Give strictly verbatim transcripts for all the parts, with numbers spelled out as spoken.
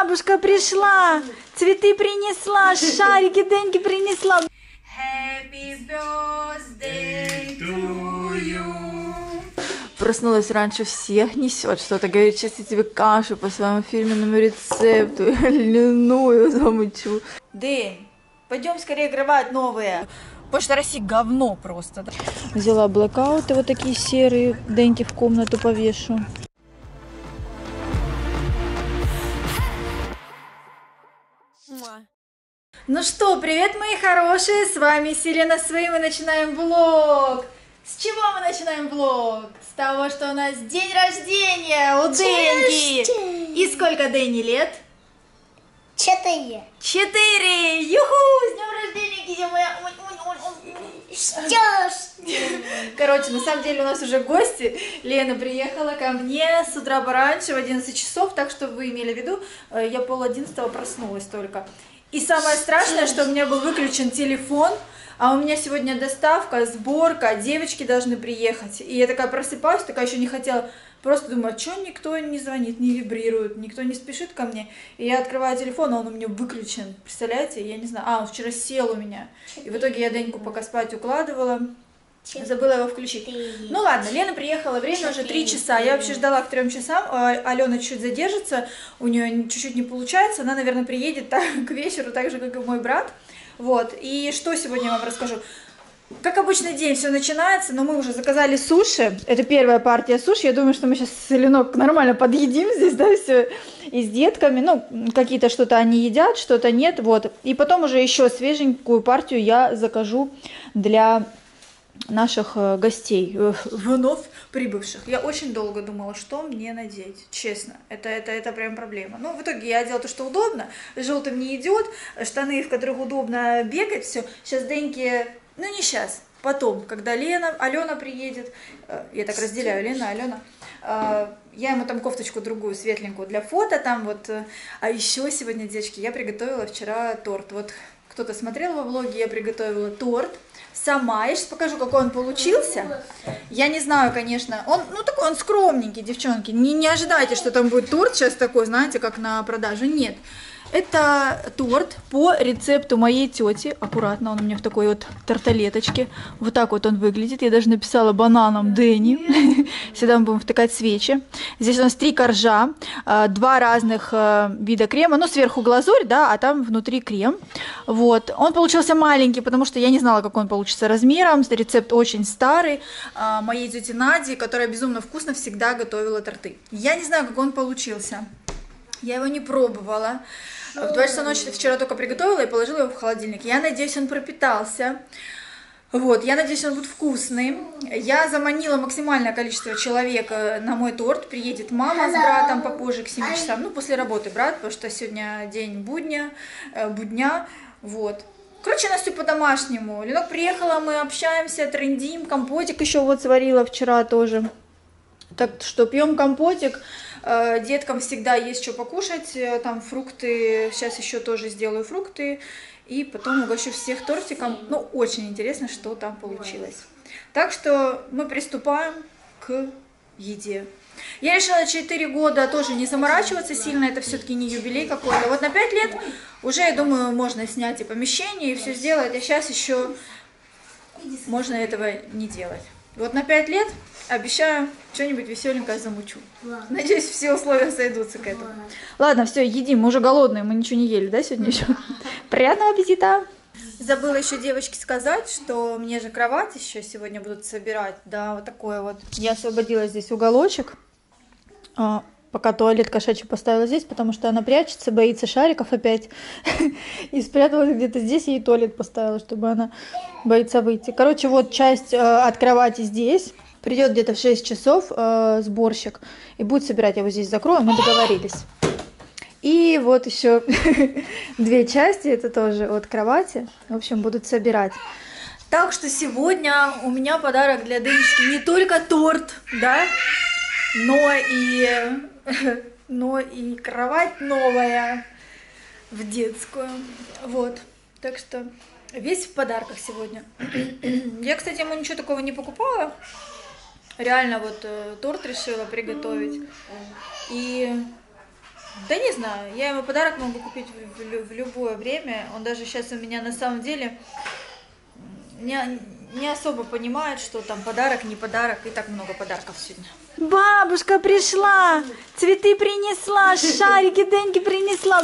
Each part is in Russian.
бабушка пришла, цветы принесла, шарики Деньке принесла. Happy birthday to you. Проснулась раньше всех, несет что-то, говорит, сейчас я тебе кашу по своему фирменному рецепту, льняную замучу. Дэнь, пойдем скорее гревать новые. Почта России говно просто. Взяла блэкауты вот такие серые, Деньке в комнату повешу. Ну что, привет, мои хорошие, с вами Селена Свей, мы начинаем влог. С чего мы начинаем влог? С того, что у нас день рождения у Деньки. И сколько Дэнни лет? Четыре. Четыре! Юху! С днем рождения, Кизя моя! Короче, на самом деле у нас уже гости. Лена приехала ко мне с утра пораньше, в одиннадцать часов, так что вы имели в виду, я пол одиннадцатого проснулась только. И самое страшное, что у меня был выключен телефон, а у меня сегодня доставка, сборка, девочки должны приехать. И я такая просыпаюсь, такая еще не хотела, просто думаю, а что никто не звонит, не вибрирует, никто не спешит ко мне. И я открываю телефон, а он у меня выключен, представляете, я не знаю, а, он вчера сел у меня. И в итоге я Деньку пока спать укладывала, забыла его включить. Ну ладно, Лена приехала, время уже три часа, я вообще ждала к трем часам, Алена чуть-чуть задержится, у нее чуть-чуть не получается, она, наверное, приедет так, к вечеру, так же, как и мой брат. Вот, и что сегодня я вам расскажу. Как обычный день все начинается, но мы уже заказали суши, это первая партия суши, я думаю, что мы сейчас с Ленок нормально подъедим здесь, да, все, и с детками, ну, какие-то что-то они едят, что-то нет, вот. И потом уже еще свеженькую партию я закажу для наших гостей, вновь прибывших. Я очень долго думала, что мне надеть, честно, это, это, это прям проблема. Но в итоге я одела то, что удобно, желтым не идет, штаны, в которых удобно бегать, все. Сейчас Деньки, ну не сейчас, потом, когда Лена, Алена приедет, я так разделяю, Лена, Алена, я ему там кофточку другую, светленькую для фото, там вот, а еще сегодня, девочки, я приготовила вчера торт, вот кто-то смотрел во влоге, я приготовила торт, сама, я сейчас покажу, какой он получился. Я не знаю, конечно, он, ну такой, он скромненький, девчонки, не, не ожидайте, что там будет торт сейчас такой, знаете, как на продажу, нет. Это торт по рецепту моей тети, аккуратно, он у меня в такой вот тарталеточке, вот так вот он выглядит, я даже написала бананом Дэнни, сюда мы будем втыкать свечи. Здесь у нас три коржа, два разных вида крема, ну сверху глазурь, да, а там внутри крем, вот. Он получился маленький, потому что я не знала, как он получится размером, рецепт очень старый, моей тети Нади, которая безумно вкусно всегда готовила торты. Я не знаю, как он получился, я его не пробовала. В два часа ночи вчера только приготовила и положила его в холодильник. Я надеюсь, он пропитался. Вот, я надеюсь, он будет вкусный. Я заманила максимальное количество человек на мой торт. Приедет мама с братом попозже к семи часам. Ну, после работы брат, потому что сегодня день будня, будня. Вот. Короче, у нас все по-домашнему. Ленок приехала, мы общаемся, трендим. Компотик еще вот сварила вчера тоже. Так что пьем компотик. Деткам всегда есть что покушать, там фрукты, сейчас еще тоже сделаю фрукты, и потом угощу всех тортиком, ну, очень интересно, что там получилось. Так что мы приступаем к еде. Я решила четыре года тоже не заморачиваться сильно, это все-таки не юбилей какой-то. Вот на пять лет уже, я думаю, можно снять и помещение, и все сделать, а сейчас еще можно этого не делать. Вот на пять лет обещаю что-нибудь веселенькое замучу. Ладно. Надеюсь, все условия сойдутся к этому. Ладно, Ладно все, едим, мы уже голодные, мы ничего не ели, да, сегодня еще? Приятного аппетита! Забыла еще девочке сказать, что мне же кровать еще сегодня будут собирать, да, вот такой вот. Я освободила здесь уголочек, пока туалет кошачий поставила здесь, потому что она прячется, боится шариков опять, и спряталась где-то здесь, и туалет поставила, чтобы она боится выйти. Короче, вот часть от кровати здесь. Придет где-то в шесть часов э, сборщик и будет собирать. Я его здесь закрою, мы договорились. И вот еще две части, это тоже от кровати. В общем, будут собирать. Так что сегодня у меня подарок для Денечки не только торт, да, но и, но и кровать новая в детскую. Вот, так что весь в подарках сегодня. Я, кстати, ему ничего такого не покупала. Реально вот э, торт решила приготовить. И Да не знаю, я ему подарок могу купить в, в- в любое время. Он даже сейчас у меня на самом деле не, не особо понимает, что там подарок, не подарок. И так много подарков сегодня. Бабушка пришла, цветы принесла, шарики, деньги принесла.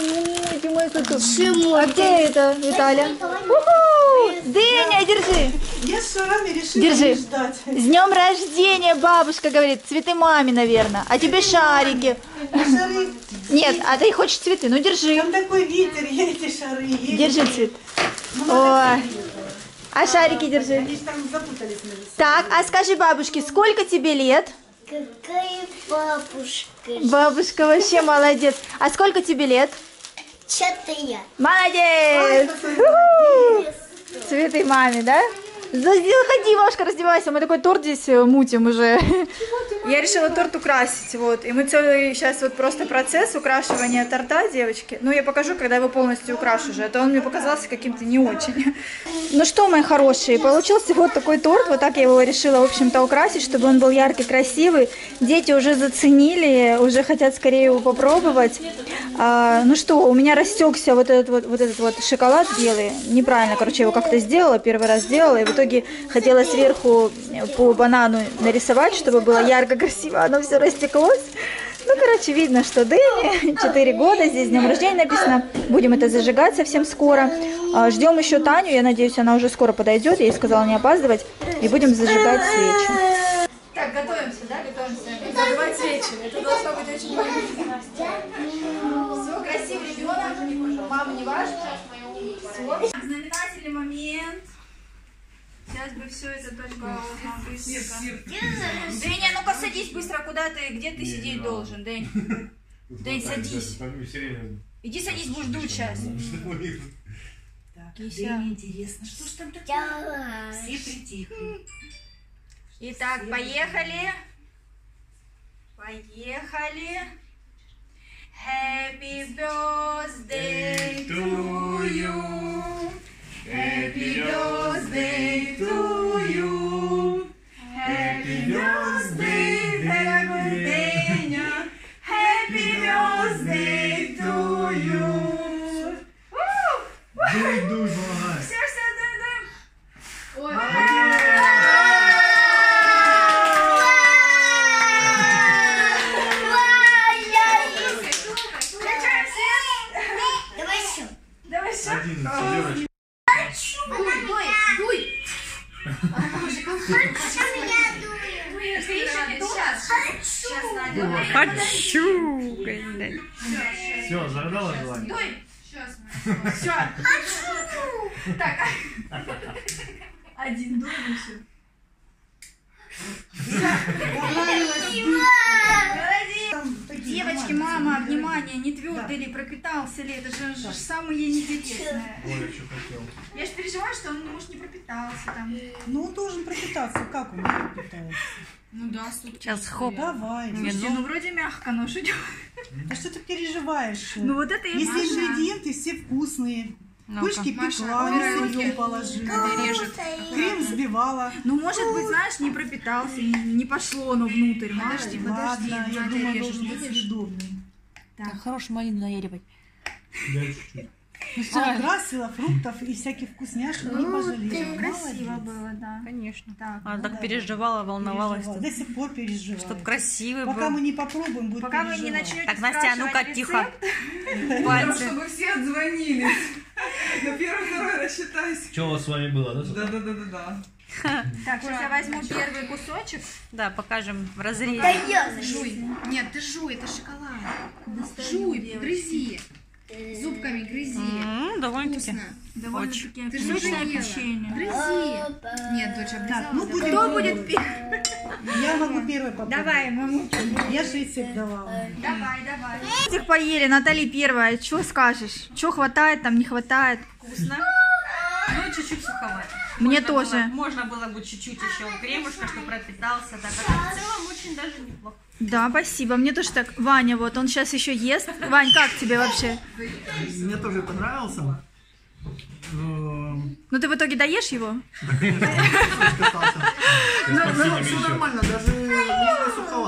А где это, Виталя? Деня, держи. Я с шарами решила Держи. не ждать. С днем рождения, бабушка говорит. Цветы маме, наверное. А тебе шарики. Шары. Нет, а ты хочешь цветы? Ну держи. Там такой ветер, я эти шары. еле- Держи цвет. Ну, Ой. А шарики держи. Они же там запутались между собой. Так, а скажи бабушке, сколько тебе лет? Какая бабушка? Бабушка вообще молодец. А сколько тебе лет? Четыре. Молодец! У-ху! Цветы маме, да? Заходи, бабушка, раздевайся. Мы такой торт здесь мутим уже. Я решила торт украсить, вот. И мы целый сейчас вот просто процесс украшивания торта, девочки. Ну, я покажу, когда его полностью украшу уже. А то он мне показался каким-то не очень. Ну что, мои хорошие, получился вот такой торт. Вот так я его решила, в общем-то, украсить, чтобы он был яркий, красивый. Дети уже заценили, уже хотят скорее его попробовать. А, ну что, у меня растекся вот этот вот, вот этот вот шоколад белый. Неправильно, короче, я его как-то сделала, первый раз сделала. И в итоге хотела сверху по банану нарисовать, чтобы было ярко, красиво. Оно все растеклось. Ну, короче, видно, что Дэне четыре года, здесь днем рождения написано. Будем это зажигать совсем скоро. А, ждем еще Таню, я надеюсь, она уже скоро подойдет. Я ей сказала не опаздывать. И будем зажигать свечи. Так, готовимся, да? Готовимся. Зажигать свечи. Это должно быть очень полезно. Все, красивый ребенок. Мама не важно. Все. Знаменательный момент. Сейчас бы все это только быстренько. Дэнни, ну-ка садись быстро, куда ты, где ты сидеть должен, Дэнни? Дэнни, садись. Иди садись, будешь дуть сейчас. Так, Дэне интересно, что ж там такое? Все притихли. Итак, поехали. Поехали. Happy birthday to you. Happy birthday to you. Happy birthday, дорогой Дэня. Happy birthday to you. Дуй, дуй, помогай. Все, все, дуй, дуй. Ой. Давай еще. Давай все. Один, девочка. Дуй, дуй, дуй. Хочу я дую. Хочу. Все, загадала желание? Дуй. Все. Так. Один дуй и все. Там такие Девочки, нормальные, мама, не внимание, не Да. твердый ли, пропитался ли, это же, же самое неинтересное. Оля, что хотел? Я же переживаю, что он, может, не пропитался там. Ну, он должен пропитаться. Как он не пропитается? Ну да, супер. Сейчас хоп. Давай. Слушайте, ну вроде мягко, но шутю. А что ты переживаешь? Ну вот это я Если Маша. ингредиенты все вкусные. Ну-ка. Кучки Маша, пекла, убирай на руки. сырьем положила. Режет. Крем взбивала. Ну, может быть, знаешь, не пропитался, не, не пошло оно внутрь. Подожди, Ладно, я Надя думаю, режет, должен быть видишь? съедобный. Так, хорош малину наяривать. Дай чуть-чуть. Покрасила фруктов и всяких вкусняшек, не пожалела. Красиво Молодец. было, да. Конечно. Так, Она ну так да. переживала, волновалась. Переживала. До сих пор переживаю. Чтоб красивый Пока был. мы не попробуем, будет пока вы не переживать. начнете Так, Настя, а ну-ка, спрашивать тихо. рецепт, Пальцы. Чтобы все отзвонились. На первый, второй рассчитайся. Что у вас с вами было, да? Да, да, да, да, да. Так, сейчас я возьму первый кусочек. Да, покажем в разрезе. Жуй. Нет, ты жуй, это шоколад. Жуй, грызи. Зубками грызи. М, Довольно-таки. Вкусно. Довольно-таки Ты же отличное ела. печенье. Грызи. Нет, дочь Так, облизала. ну будем Кто пробовать. будет первый? Я могу первой попробовать. Давай, маму. Я же рецепт давала. Давай, давай. Этих поели, Натали первая. Что скажешь? Что хватает, там не хватает? Вкусно. Ну, чуть-чуть суховато. Мне Можно тоже. было- можно было бы чуть-чуть еще кремушка, чтобы пропитался. Так, а в целом очень даже неплохо. Да, спасибо. Мне тоже так. Ваня, вот он сейчас еще ест. Вань, как тебе вообще? Мне тоже понравился. Ну, Ну ты в итоге доешь его? все нормально, даже не суховат.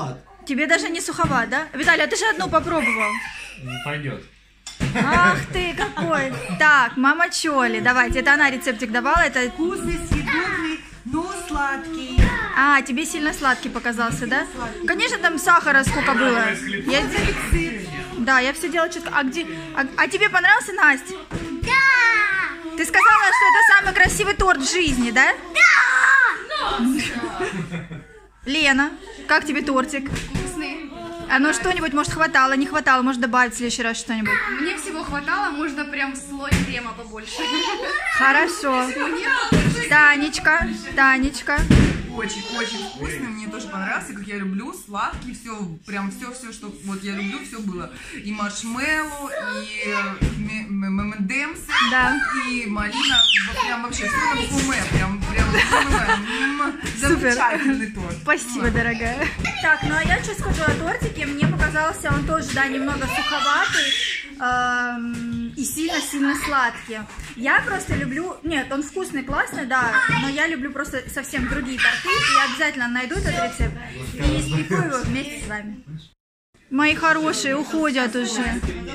Тебе даже не суховат, да? Виталий, а ты же одну попробовал. Пойдет. Ах ты какой. Так, мама Чоли, давайте. Это она рецептик давала. Это... Вкусный, съедобный, но сладкий. А, тебе сильно сладкий показался, да? Конечно, там сахара сколько было. Я... Да, я все делала четко. А где? А, а тебе понравился, Настя? Да! Ты сказала, что это самый красивый торт в жизни, да? Да! Лена, как тебе тортик? Вкусный. А ну что-нибудь, может, хватало, не хватало, может, добавить в следующий раз что-нибудь? Мне всего хватало, можно прям слой крема побольше. Хорошо. Танечка, Танечка. Очень-очень вкусный, мне тоже понравился, как я люблю, сладкий, все, прям все-все, что вот я люблю, все было. И маршмеллоу, и эм энд эмс, Да. и малина, вот прям вообще все на букву М, прям, прям, Супер. замечательный торт. Спасибо, дорогая. Так, ну а я что скажу о тортике, мне показался он тоже, да, немного суховатый эм, и сильно-сильно сладкий. Я просто люблю, нет, он вкусный, классный, да, но я люблю просто совсем другие торты, и я обязательно найду этот рецепт и испеку его вместе с вами. Мои хорошие уходят уже.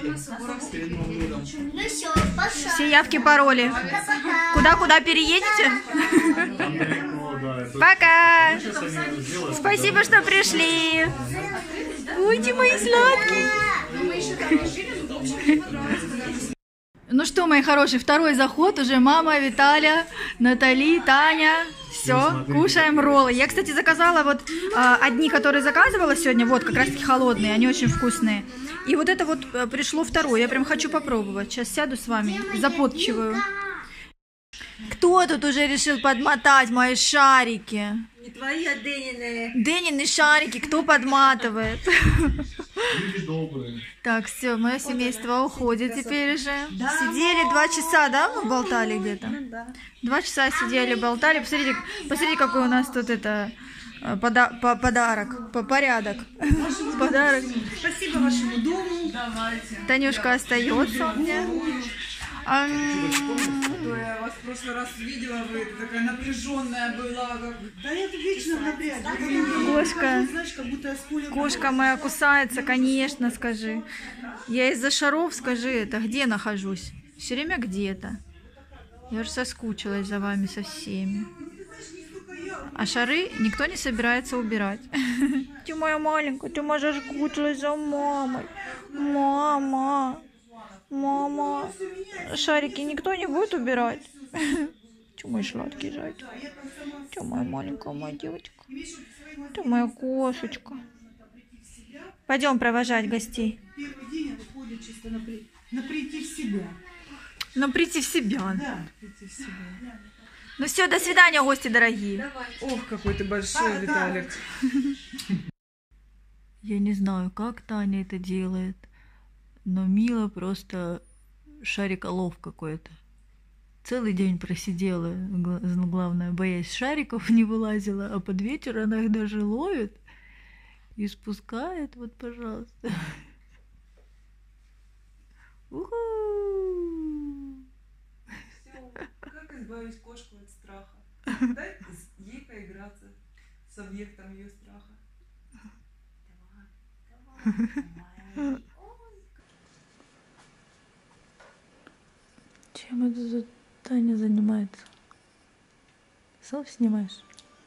Ну все, пошел. Все явки, пароли. Куда-куда переедете? Пока! Спасибо, что пришли. Уйди, мои сладкие. Ну что, мои хорошие, второй заход, уже мама, Виталя, Натали, Таня. Все, кушаем роллы. Я, кстати, заказала вот а, одни, которые заказывала сегодня, вот, как раз таки холодные, они очень вкусные. И вот это вот а, пришло второе, я прям хочу попробовать. Сейчас сяду с вами, запотчиваю. Кто тут уже решил подмотать мои шарики? Не твои, а Денины. Денины шарики, кто подматывает? Люди добрые. Так, все, мое семейство уходит теперь уже. Сидели два часа, да, мы болтали где-то? Два часа сидели, болтали. Посмотрите, посмотрите, какой у нас тут это пода по подарок, по порядок. Подарок. Спасибо вашему дому. Давайте. Танюшка остается у меня. А, Я вас в прошлый раз видела, вы такая напряженная была. Как... Да я тут вечно в напряге. Кошка. Знаешь, как будто я с Колей... Кошка моя кусается, конечно, скажи. Я из-за шаров, скажи, это где нахожусь? Все время где-то. Я уже соскучилась за вами со всеми. А шары никто не собирается убирать. Ты моя маленькая, ты моя соскучилась за мамой. Мама, мама. Шарики никто не будет убирать? Ты мой сладкий зайчик. Ты моя маленькая моя девочка. Ты моя кошечка. Пойдем провожать гостей. Первый день это ходит чисто на, при... на прийти в себя. Но прийти в себя. Да, прийти в себя. Ну все, до свидания, гости дорогие. Ох, какой ты большой, Виталик. Я не знаю, как Таня это делает, но Мила просто шариколов какой-то. Целый день просидела, главное, боясь шариков, не вылазила, а под вечер она их даже ловит и спускает. Вот, пожалуйста. У-ху! Как избавить кошку от страха? Дай ей поиграться с объектом ее страха. Чем это тут Таня занимается? Селфи снимаешь?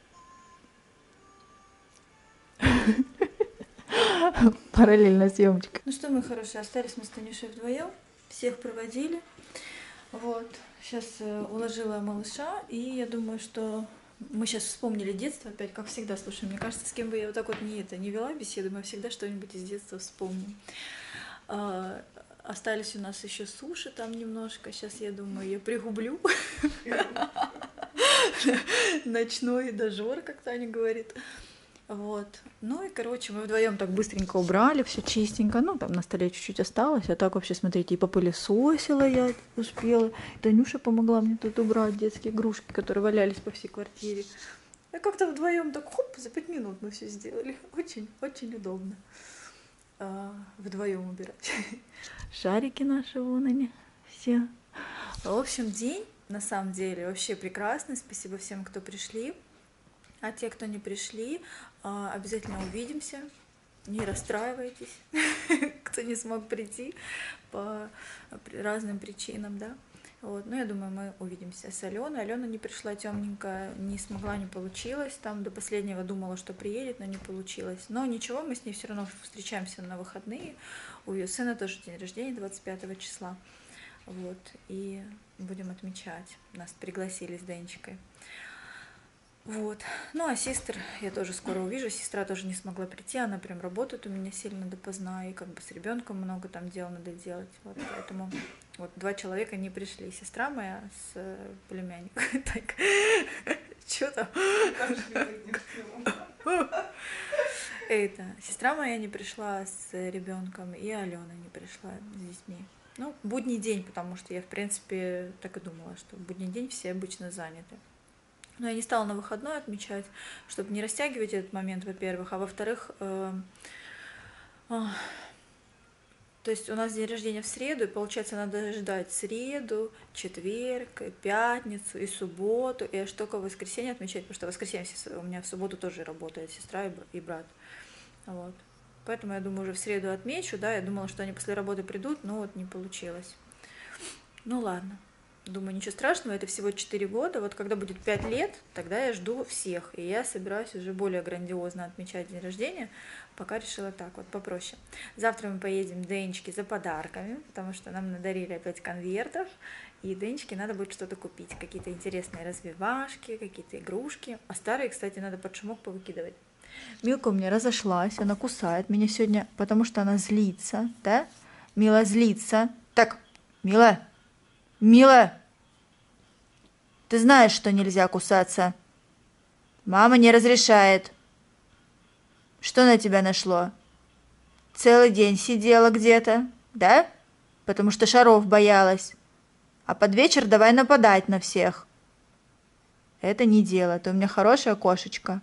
Параллельно съемочка. Ну что, мы хорошие, остались мы с Танюшей вдвоем, всех проводили. Вот, сейчас э, уложила малыша, и я думаю, что мы сейчас вспомнили детство опять, как всегда. Слушай, мне кажется, с кем бы я вот так вот не, это, не вела беседу, мы всегда что-нибудь из детства вспомним. А, остались у нас еще суши там немножко, сейчас я думаю, я пригублю. Ночной дожор, как Таня говорит. Вот. Ну и, короче, мы вдвоем так быстренько убрали, все чистенько. Ну, там на столе чуть-чуть осталось. А так вообще, смотрите, и попылесосила я успела. Танюша помогла мне тут убрать детские игрушки, которые валялись по всей квартире. Я как-то вдвоем так, хоп, за пять минут мы все сделали. Очень, очень удобно а, вдвоем убирать. Шарики наши, вон они все. В общем, день, на самом деле, вообще прекрасный. Спасибо всем, кто пришли. А те, кто не пришли, обязательно увидимся. не расстраивайтесь, кто не смог прийти по разным причинам, да. Вот. Ну, я думаю, мы увидимся с Аленой. Алена не пришла темненькая, не смогла, не получилось. Там до последнего думала, что приедет, но не получилось. Но ничего, мы с ней все равно встречаемся на выходные. У ее сына тоже день рождения двадцать пятого числа. Вот. И будем отмечать. Нас пригласили с Денечкой. Вот. Ну, а сестр я тоже скоро увижу. Сестра тоже не смогла прийти. Она прям работает у меня сильно допоздна. И как бы с ребенком много там дел надо делать. Вот. Поэтому вот два человека не пришли. Сестра моя с племянником. Так, что там? Это, сестра моя не пришла с ребенком, и Алена не пришла с детьми. Ну, будний день, потому что я, в принципе, так и думала, что в будний день все обычно заняты. Но я не стала на выходной отмечать, чтобы не растягивать этот момент, во-первых, а во-вторых, э, э, то есть у нас день рождения в среду, и получается надо ждать среду, четверг, пятницу и субботу, и аж только в воскресенье отмечать, потому что в воскресенье у меня в субботу тоже работает сестра и брат. Вот. Поэтому я думаю, уже в среду отмечу, да, я думала, что они после работы придут, но вот не получилось. Ну ладно. Думаю, ничего страшного, это всего четыре года. Вот когда будет пять лет, тогда я жду всех. И я собираюсь уже более грандиозно отмечать день рождения. Пока решила так вот, попроще. Завтра мы поедем Денечке за подарками, потому что нам надарили опять конвертов. И Денечке надо будет что-то купить. Какие-то интересные развивашки, какие-то игрушки. А старые, кстати, надо под шумок повыкидывать. Милка у меня разошлась, она кусает меня сегодня, потому что она злится, да? Мила злится. Так, Мила... Мила, ты знаешь, что нельзя кусаться? Мама не разрешает. Что на тебя нашло? Целый день сидела где-то, да? Потому что шаров боялась. А под вечер давай нападать на всех. Это не дело, ты у меня хорошая кошечка.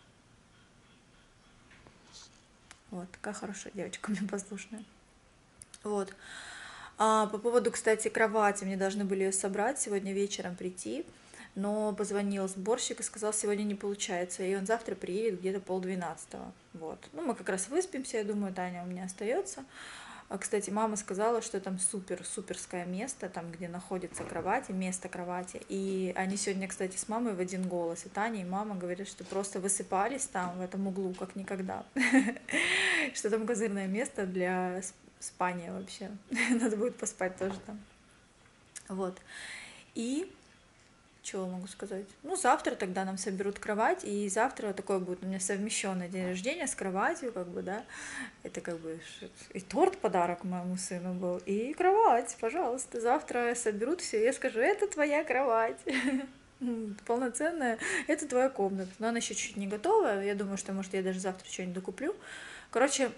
Вот, такая хорошая девочка, у меня послушная. Вот. А, по поводу, кстати, кровати, мне должны были ее собрать, сегодня вечером прийти, но позвонил сборщик и сказал, сегодня не получается, и он завтра приедет где-то полдвенадцатого. Вот. Ну, мы как раз выспимся, я думаю, Таня у меня остается. А, кстати, мама сказала, что там супер-суперское место, там, где находится кровать, место кровати, и они сегодня, кстати, с мамой в один голос, и Таня, и мама говорят, что просто высыпались там, в этом углу, как никогда, что там козырное место для спание вообще. Надо будет поспать тоже там. Вот. И что могу сказать? Ну, завтра тогда нам соберут кровать, и завтра такой будет у меня совмещенный день рождения с кроватью, как бы, да. Это как бы и торт подарок моему сыну был, и кровать, пожалуйста. Завтра соберут все, и я скажу, это твоя кровать. Полноценная, это твоя комната. Но она еще чуть не готова. Я думаю, что, может, я даже завтра что-нибудь докуплю. Короче,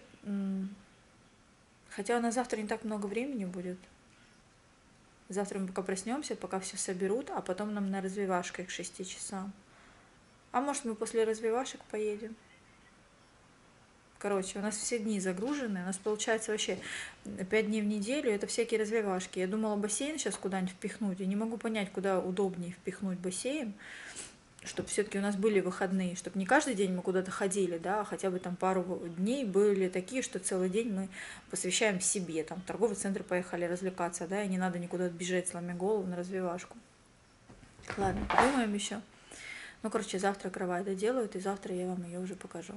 хотя на завтра не так много времени будет. Завтра мы пока проснемся, пока все соберут, а потом нам на развивашках к шести часам. А может, мы после развивашек поедем? Короче, у нас все дни загружены. У нас получается вообще пять дней в неделю. Это всякие развивашки. Я думала бассейн сейчас куда-нибудь впихнуть. Я не могу понять, куда удобнее впихнуть бассейн, чтобы все-таки у нас были выходные, чтобы не каждый день мы куда-то ходили, да, а хотя бы там пару дней были такие, что целый день мы посвящаем себе, там в торговый центр поехали развлекаться, да, и не надо никуда бежать, сломя голову на развивашку. Ладно, подумаем еще. Ну, короче, завтра кровать доделают, и завтра я вам ее уже покажу.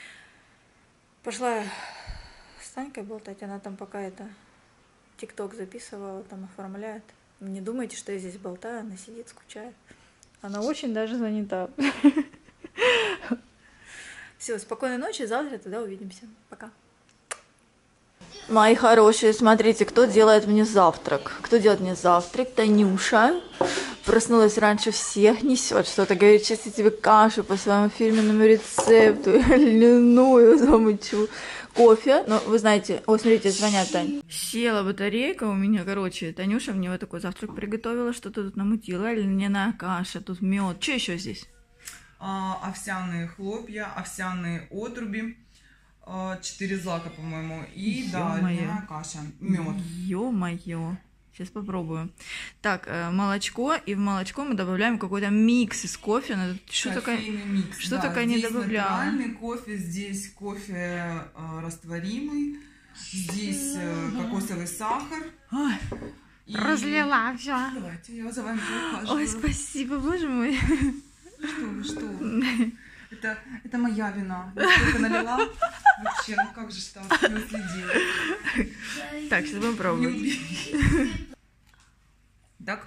Пошла с Танькой болтать, она там пока это тикток записывала, там оформляет. Не думайте, что я здесь болтаю, она сидит, скучает. Она очень даже занята. Все, спокойной ночи, завтра тогда увидимся. Пока. Мои хорошие, смотрите, кто делает мне завтрак. Кто делает мне завтрак? Танюша. Проснулась раньше всех, несет что-то. Говорит, сейчас я тебе кашу по своему фирменному рецепту. Льняную замучу. Кофе. Ну, вы знаете, о, смотрите, звонят, Тань. Села батарейка у меня, короче. Танюша мне вот такой завтрак приготовила, что-то тут намутила. Льняная каша, тут мед. Что еще здесь? А, овсяные хлопья, овсяные отруби. Четыре злака, по-моему. И, да, льняная каша. Мед. Ё-моё. Сейчас попробую. Так, э, молочко, и в молочко мы добавляем какой-то микс из кофе. Надо- Что только, Кофейный микс, что да. только не Здесь добавляла. натуральный кофе, здесь кофе э, растворимый, здесь э, кокосовый сахар. Ой, И- разлила все. Давайте, я за вами Ой, поухаживаю. спасибо, боже мой. Что вы, что вы? Это, это моя вина. Я только налила. Вообще, ну как же ж так? Не уследила. Так, сейчас будем пробовать. Так,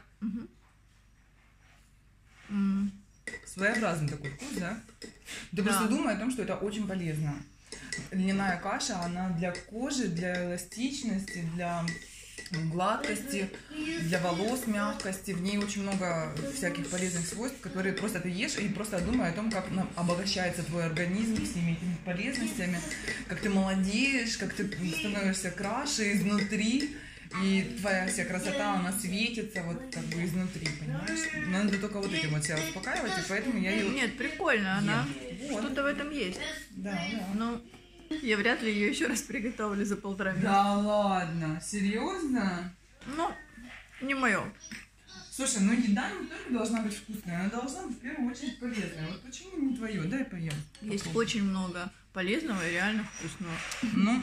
М, своеобразный такой вкус, да? Ты Да. просто думай о том, что это очень полезно. Льняная каша, она для кожи, для эластичности, для гладкости, для волос, мягкости. В ней очень много всяких полезных свойств, которые просто ты ешь и просто думай о том, как на- обогащается твой организм всеми этими полезностями, как ты молодеешь, как ты становишься краше изнутри. И твоя вся красота, она светится вот как бы изнутри, понимаешь? Надо только вот этим вот себя успокаивать, и поэтому я ее... Нет, прикольно, она. Вот. Что-то в этом есть. Да, да. Но я вряд ли ее еще раз приготовлю за полтора месяца. Да ладно, серьезно? Ну, не мое. Слушай, ну еда не только должна быть вкусная, она должна быть в первую очередь полезная. Вот почему не твое? Дай поем. Есть Попробуй. очень много полезного и реально вкусного. Ну,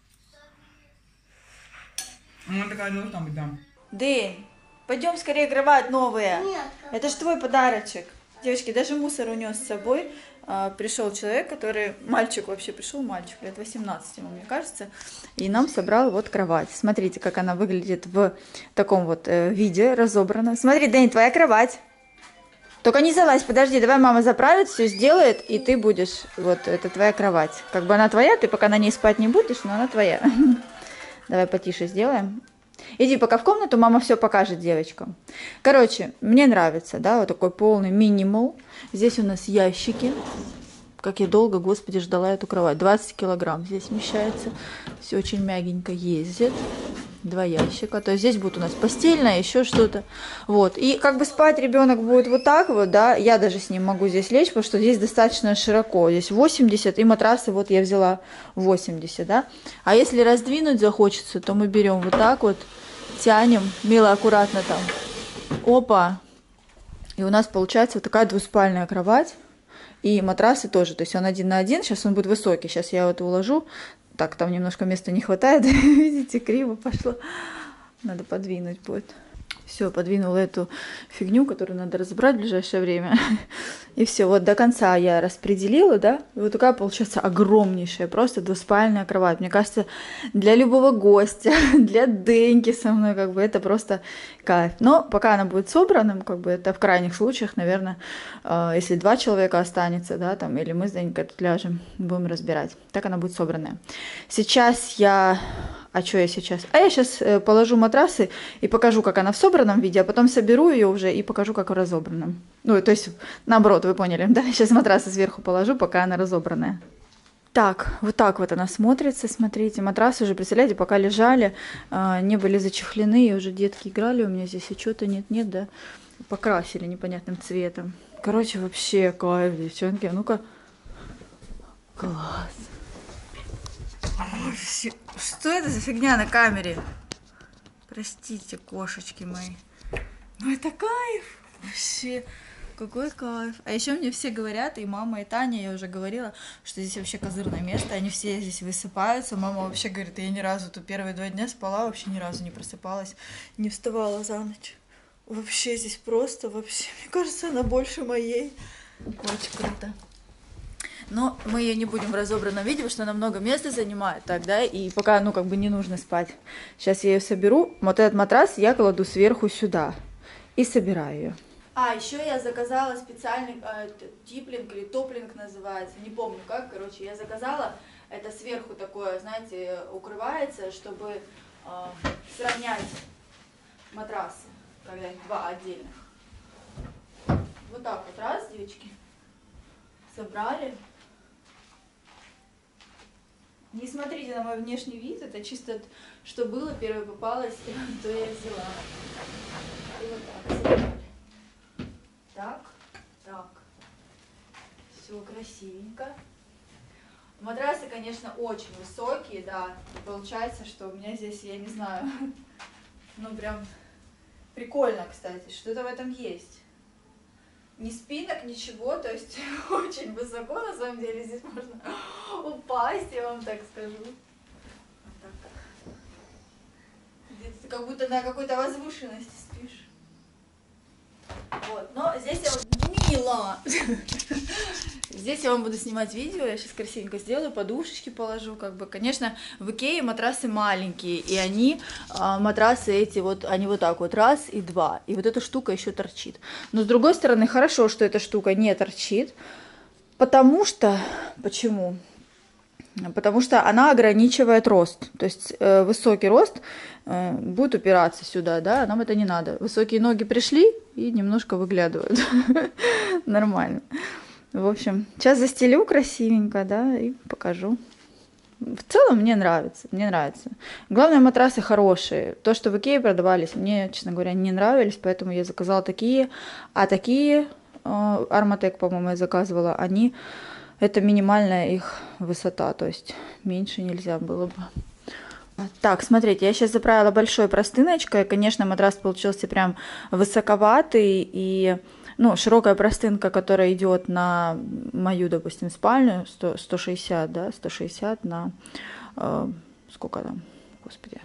она такая должна быть, да. Дэнь, пойдем скорее кровать новая. Нет. Это же твой подарочек. Девочки, даже мусор унес с собой. А, пришел человек, который... Мальчик вообще пришел, мальчик, лет восемнадцать ему, мне кажется. И нам собрал вот кровать. Смотрите, как она выглядит в таком вот э, виде, разобрана. Смотри, Дэнь, твоя кровать. Только не залазь, подожди, давай мама заправит, все сделает, и ты будешь... Вот, это твоя кровать. Как бы она твоя, ты пока на ней спать не будешь, но она твоя. Давай потише сделаем. Иди пока в комнату, мама все покажет девочкам. Короче, мне нравится, да, вот такой полный минимал. Здесь у нас ящики. Как я долго, господи, ждала эту кровать. двадцать килограмм здесь вмещается. Все очень мягенько ездит. Два ящика. То есть здесь будет у нас постельное, еще что-то. Вот. И как бы спать ребенок будет вот так вот, да. Я даже с ним могу здесь лечь, потому что здесь достаточно широко. Здесь восемьдесят, и матрасы вот я взяла восемьдесят, да. А если раздвинуть захочется, то мы берем вот так вот, тянем, мило, аккуратно там. Опа. И у нас получается вот такая двуспальная кровать. И матрасы тоже. То есть он один на один. Сейчас он будет высокий. Сейчас я вот уложу. Так, там немножко места не хватает. Видите, криво пошло. Надо подвинуть будет. Все, подвинула эту фигню, которую надо разобрать в ближайшее время. И все, вот до конца я распределила, да. И вот такая получается огромнейшая, просто двуспальная кровать. Мне кажется, для любого гостя, для Деньки со мной, как бы это просто кайф. Но пока она будет собрана, как бы это в крайних случаях, наверное, э, если два человека останется, да, там, или мы с Денькой тут ляжем, будем разбирать. Так она будет собранная. Сейчас я... А что я сейчас? А я сейчас э, положу матрасы и покажу, как она в собранном виде, а потом соберу ее уже и покажу, как в разобранном. Ну, то есть, наоборот, вы поняли, да? Сейчас матрасы сверху положу, пока она разобранная. Так, вот так вот она смотрится, смотрите. Матрасы уже, представляете, пока лежали, э, не были зачехлены, и уже детки играли у меня здесь, и что-то нет-нет, да, покрасили непонятным цветом. Короче, вообще кайф, девчонки, а ну-ка. Класс. Вообще, что это за фигня на камере? Простите, кошечки мои. Ну это кайф. Вообще, какой кайф. А еще мне все говорят, и мама, и Таня, я уже говорила, что здесь вообще козырное место, они все здесь высыпаются. Мама вообще говорит, я ни разу тут первые два дня спала, вообще ни разу не просыпалась, не вставала за ночь. Вообще здесь просто, вообще, мне кажется, она больше моей. Очень круто. Но мы ее не будем в разобранном виде, потому что она много места занимает тогда, и пока, ну, как бы не нужно спать. Сейчас я ее соберу. Вот этот матрас я кладу сверху сюда и собираю ее. А, еще я заказала специальный э, типлинг или топлинг называется, не помню как, короче, я заказала. Это сверху такое, знаете, укрывается, чтобы э, сравнять матрасы, когда их два отдельных. Вот так вот, раз, девочки, собрали. Не смотрите на мой внешний вид, это чисто, что было, первое попалось, то я взяла. И вот так собрали. Так, так. Все красивенько. Матрасы, конечно, очень высокие, да. И получается, что у меня здесь, я не знаю, Ну, прям прикольно, кстати, что-то в этом есть. Ни спинок, ничего, то есть очень высоко, на самом деле, здесь можно упасть, я вам так скажу. Вот так. Здесь ты как будто на какой-то возвышенности спишь. Вот, но здесь я вот... Мило! Здесь я вам буду снимать видео, я сейчас красивенько сделаю, подушечки положу, как бы, конечно, в Икее матрасы маленькие, и они, а, матрасы эти вот, они вот так вот, раз и два, и вот эта штука еще торчит. Но с другой стороны, хорошо, что эта штука не торчит, потому что, почему? Потому что она ограничивает рост, то есть э, высокий рост э, будет упираться сюда, да, а нам это не надо. Высокие ноги пришли и немножко выглядывают, нормально. В общем, сейчас застелю красивенько, да, и покажу. В целом мне нравится, мне нравится. Главное, матрасы хорошие. То, что в Икее продавались, мне, честно говоря, не нравились, поэтому я заказала такие. А такие, Арматек, по-моему, я заказывала, они, это минимальная их высота, то есть меньше нельзя было бы. Так, смотрите, я сейчас заправила большой простыночкой. Конечно, матрас получился прям высоковатый и... Ну, широкая простынка, которая идет на мою, допустим, спальню, сто, сто шестьдесят, да, сто шестьдесят на, э, сколько там, господи,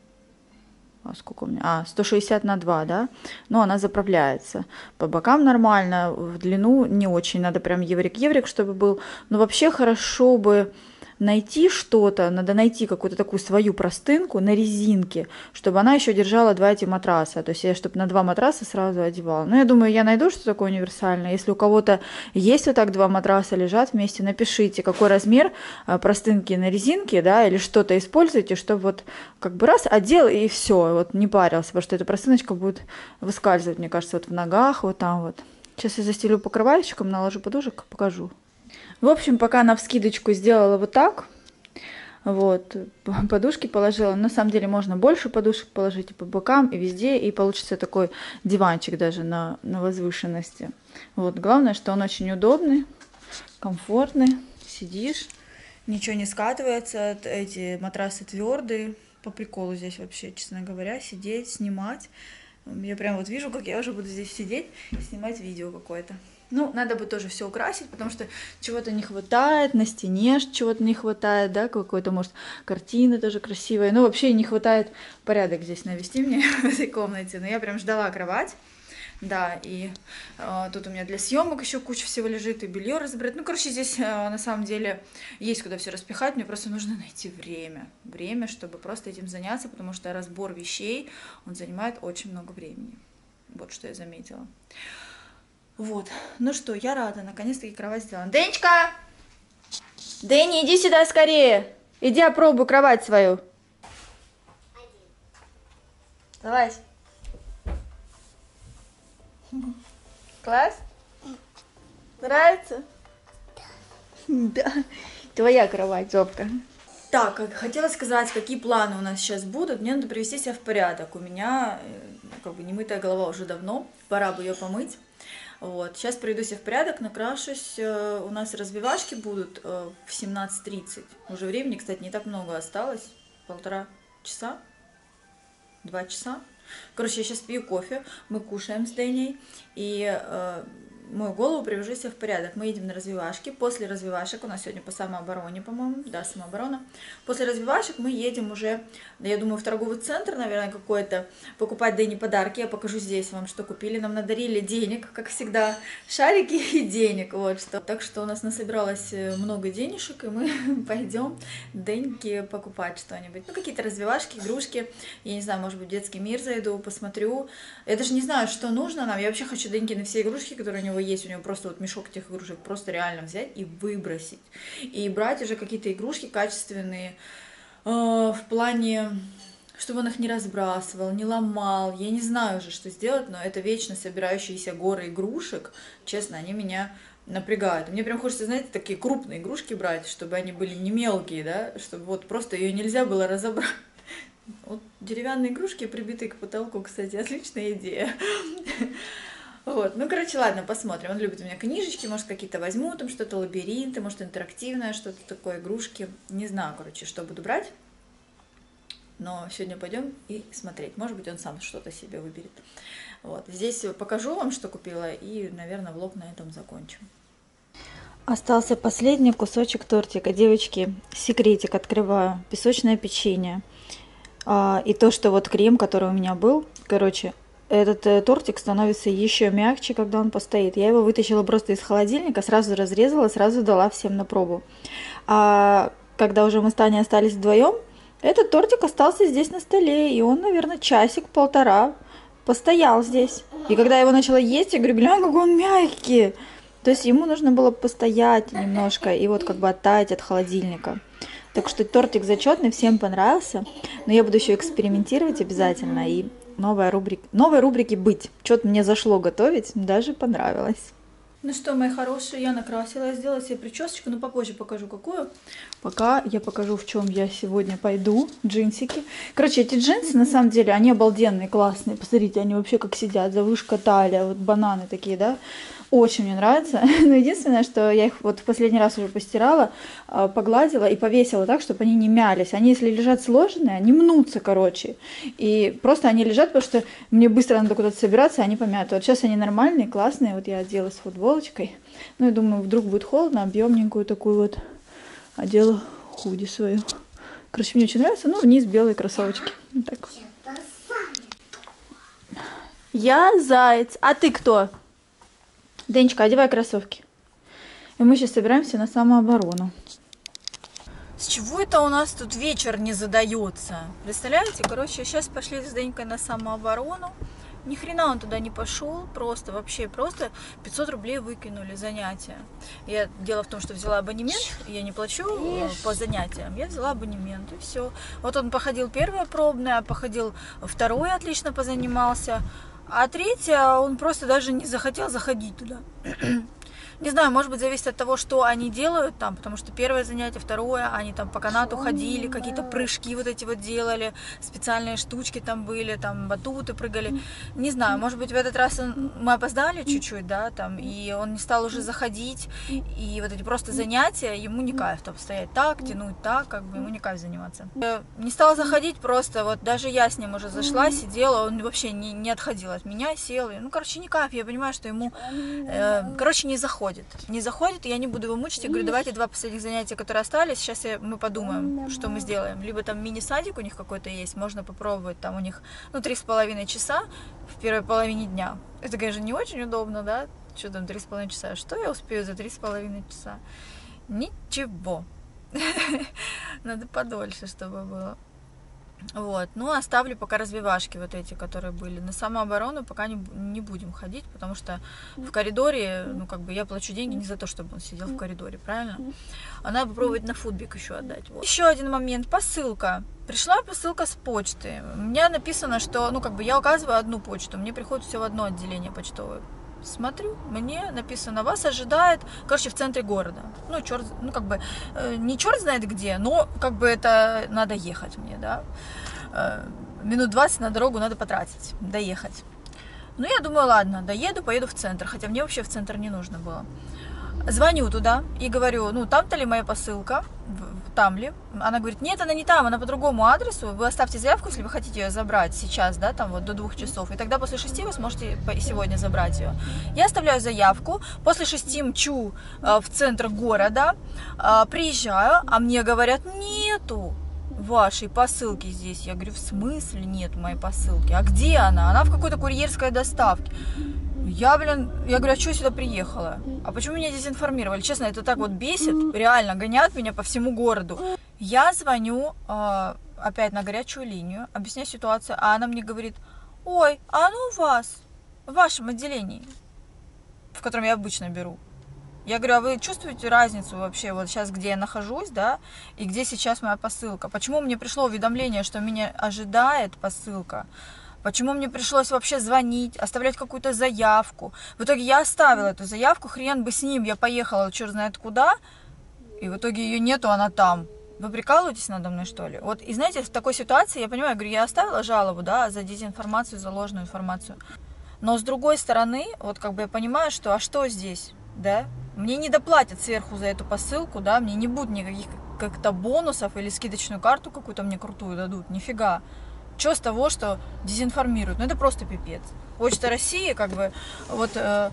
а сколько у меня, а, сто шестьдесят на два, да, но она заправляется. По бокам нормально, в длину не очень, надо прям еврик-еврик, чтобы был, но вообще хорошо бы найти что-то, надо найти какую-то такую свою простынку на резинке, чтобы она еще держала два эти матраса, то есть я чтобы на два матраса сразу одевала. Ну, я думаю, я найду что такое универсальное. Если у кого-то есть вот так два матраса лежат вместе, напишите, какой размер простынки на резинке, да, или что-то используйте, чтобы вот как бы раз одел и все, вот не парился, потому что эта простыночка будет выскальзывать, мне кажется, вот в ногах, вот там вот. Сейчас я застелю покрывальчиком, наложу подушек, покажу. В общем, пока на вскидочку сделала вот так, вот, подушки положила. На самом деле можно больше подушек положить и по бокам, и везде, и получится такой диванчик даже на, на возвышенности. Вот, главное, что он очень удобный, комфортный, сидишь, ничего не скатывается, эти матрасы твердые, по приколу здесь вообще, честно говоря, сидеть, снимать. Я прям вот вижу, как я уже буду здесь сидеть и снимать видео какое-то. Ну, надо бы тоже все украсить, потому что чего-то не хватает, на стене чего-то не хватает, да, какой-то, может, картины тоже красивые. Ну, вообще не хватает порядок здесь навести мне в этой комнате. Но я прям ждала кровать, да, и э, тут у меня для съемок еще куча всего лежит, и белье разбирать. Ну, короче, здесь э, на самом деле есть куда все распихать, мне просто нужно найти время. Время, чтобы просто этим заняться, потому что разбор вещей, он занимает очень много времени. Вот что я заметила. Вот, ну что, я рада, наконец-таки кровать сделана. Денечка! Дэнни, иди сюда скорее! Иди опробуй кровать свою. Давай. Класс? Нравится? Да. Твоя кровать, Зобка. Так, как хотела сказать, какие планы у нас сейчас будут. Мне надо привести себя в порядок. У меня как бы немытая голова уже давно, пора бы ее помыть. Вот, сейчас приведу себя в порядок, накрашусь. У нас развивашки будут в семнадцать тридцать. Уже времени, кстати, не так много осталось. Полтора часа, два часа. Короче, я сейчас пью кофе, мы кушаем с Дэней. И э, мою голову привяжу себя в порядок. Мы едем на развивашки. После развивашек, у нас сегодня по самообороне, по-моему, да, самооборона. После развивашек мы едем уже, я думаю, в торговый центр, наверное, какой-то, покупать Дэне подарки. Я покажу здесь вам, что купили. Нам надарили денег, как всегда, шарики и денег. Вот что. Так что у нас насобиралось много денежек, и мы пойдем Дэньке покупать что-нибудь. Ну, какие-то развивашки, игрушки. Я не знаю, может быть, в детский мир зайду, посмотрю. Я даже не знаю, что нужно нам. Я вообще хочу Дэньке на все игрушки, которые у него есть, у него просто вот мешок этих игрушек, просто реально взять и выбросить. И брать уже какие-то игрушки качественные, э, в плане, чтобы он их не разбрасывал, не ломал. Я не знаю уже, что сделать, но это вечно собирающиеся горы игрушек, честно, они меня напрягают. Мне прям хочется, знаете, такие крупные игрушки брать, чтобы они были не мелкие, да, чтобы вот просто ее нельзя было разобрать. Вот деревянные игрушки, прибитые к потолку, кстати, отличная идея. Вот, ну, короче, ладно, посмотрим. Он любит у меня книжечки, может, какие-то возьму, там что-то лабиринты, может, интерактивное, что-то такое, игрушки. Не знаю, короче, что буду брать. Но сегодня пойдем и смотреть. Может быть, он сам что-то себе выберет. Вот. Здесь покажу вам, что купила, и, наверное, влог на этом закончим. Остался последний кусочек тортика. Девочки, секретик открываю. Песочное печенье. А, и то, что вот крем, который у меня был, короче, этот э, тортик становится еще мягче, когда он постоит. Я его вытащила просто из холодильника, сразу разрезала, сразу дала всем на пробу. А когда уже мы с Таней остались вдвоем, этот тортик остался здесь на столе, и он, наверное, часик-полтора постоял здесь. И когда я его начала есть, я говорю, глянь, какой он мягкий. То есть ему нужно было постоять немножко и вот как бы оттаять от холодильника. Так что тортик зачетный, всем понравился. Но я буду еще экспериментировать обязательно. И новая рубрика, новой рубрики быть. Что-то мне зашло готовить, даже понравилось. Ну что, мои хорошие, я накрасила, сделала себе причесочку, но попозже покажу какую. Пока я покажу, в чем я сегодня пойду. Джинсики. Короче, эти джинсы, на самом деле, они обалденные, классные. Посмотрите, они вообще как сидят, завышка талия, вот бананы такие, да. Очень мне нравится. Но единственное, что я их вот в последний раз уже постирала, погладила и повесила так, чтобы они не мялись. Они, если лежат сложенные, они мнутся, короче. И просто они лежат, потому что мне быстро надо куда-то собираться, они помятые. Вот сейчас они нормальные, классные. Вот я одела с футболочкой. Ну и думаю, вдруг будет холодно, объемненькую такую вот одела худи свою. Короче, мне очень нравится. Ну, вниз белые кроссовочки. Вот так. Я заяц. А ты кто? Денечка, одевай кроссовки. И мы сейчас собираемся на самооборону. С чего это у нас тут вечер не задается? Представляете? Короче, сейчас пошли с Денькой на самооборону. Ни хрена он туда не пошел. Просто, вообще, просто пятьсот рублей выкинули занятия. Я, дело в том, что взяла абонемент. Я не плачу по занятиям. Я взяла абонемент, и все. Вот он походил первое пробное, походил второе, отлично позанимался. А третье, он просто даже не захотел заходить туда. Не знаю, может быть, зависит от того, что они делают там, потому что первое занятие, второе, они там по канату ходили, какие-то прыжки вот эти вот делали, специальные штучки там были, там батуты прыгали. Не знаю, может быть, в этот раз он, мы опоздали чуть-чуть, да, там, и он не стал уже заходить, и вот эти просто занятия, ему не кайф там стоять так, тянуть так, как бы ему не кайф заниматься. Не стал заходить просто, вот даже я с ним уже зашла, сидела, он вообще не, не отходил от меня, сел, и, ну, короче, не кайф, я понимаю, что ему, э, короче, не заходит. Не заходит, я не буду его мучить. Я говорю, давайте два последних занятия, которые остались, сейчас я, мы подумаем, что мы сделаем. Либо там мини-садик у них какой-то есть, можно попробовать, там у них, ну, три с половиной часа в первой половине дня. Это, конечно, не очень удобно, да? Что там, три с половиной часа? Что я успею за три с половиной часа? Ничего. Надо подольше, чтобы было. Вот, ну, оставлю пока развивашки вот эти, которые были. На самооборону пока не, не будем ходить, потому что в коридоре, ну, как бы я плачу деньги не за то, чтобы он сидел в коридоре, правильно? А надо попробовать на футбик еще отдать. Вот. Еще один момент, посылка. Пришла посылка с почты. У меня написано, что, ну, как бы я указываю одну почту, мне приходит все в одно отделение почтовое. Смотрю, мне написано, вас ожидает, короче, в центре города. Ну, черт, ну, как бы, э, не черт знает где, но, как бы, это надо ехать мне, да. Э, минут двадцать на дорогу надо потратить, доехать. Ну, я думаю, ладно, доеду, поеду в центр, хотя мне вообще в центр не нужно было. Звоню туда и говорю, ну, там-то ли моя посылка, там ли? Она говорит, нет, она не там, она по другому адресу, вы оставьте заявку, если вы хотите ее забрать сейчас, да, там вот до двух часов, и тогда после шести вы сможете сегодня забрать ее. Я оставляю заявку, после шести мчу э, в центр города, э, приезжаю, а мне говорят, нету вашей посылки здесь. Я говорю, в смысле нету моей посылки? А где она? Она в какой-то курьерской доставке. Я, блин, я говорю, а что я сюда приехала? А почему меня здесь информировали? Честно, это так вот бесит, реально гонят меня по всему городу. Я звоню э, опять на горячую линию, объясняю ситуацию, а она мне говорит, ой, а оно у вас, в вашем отделении, в котором я обычно беру. Я говорю, а вы чувствуете разницу вообще вот сейчас, где я нахожусь, да, и где сейчас моя посылка? Почему мне пришло уведомление, что меня ожидает посылка? Почему мне пришлось вообще звонить, оставлять какую-то заявку? В итоге я оставила эту заявку, хрен бы с ним, я поехала черт знает куда, и в итоге ее нету, она там. Вы прикалываетесь надо мной, что ли? Вот, и знаете, в такой ситуации, я понимаю, я говорю, я оставила жалобу, да, за дезинформацию, за ложную информацию. Но с другой стороны, вот как бы я понимаю, что, а что здесь, да? Мне не доплатят сверху за эту посылку, да, мне не будут никаких как-то бонусов или скидочную карту какую-то мне крутую дадут. Нифига. Что с того, что дезинформируют? Ну это просто пипец. Почта России, как бы, вот... Э,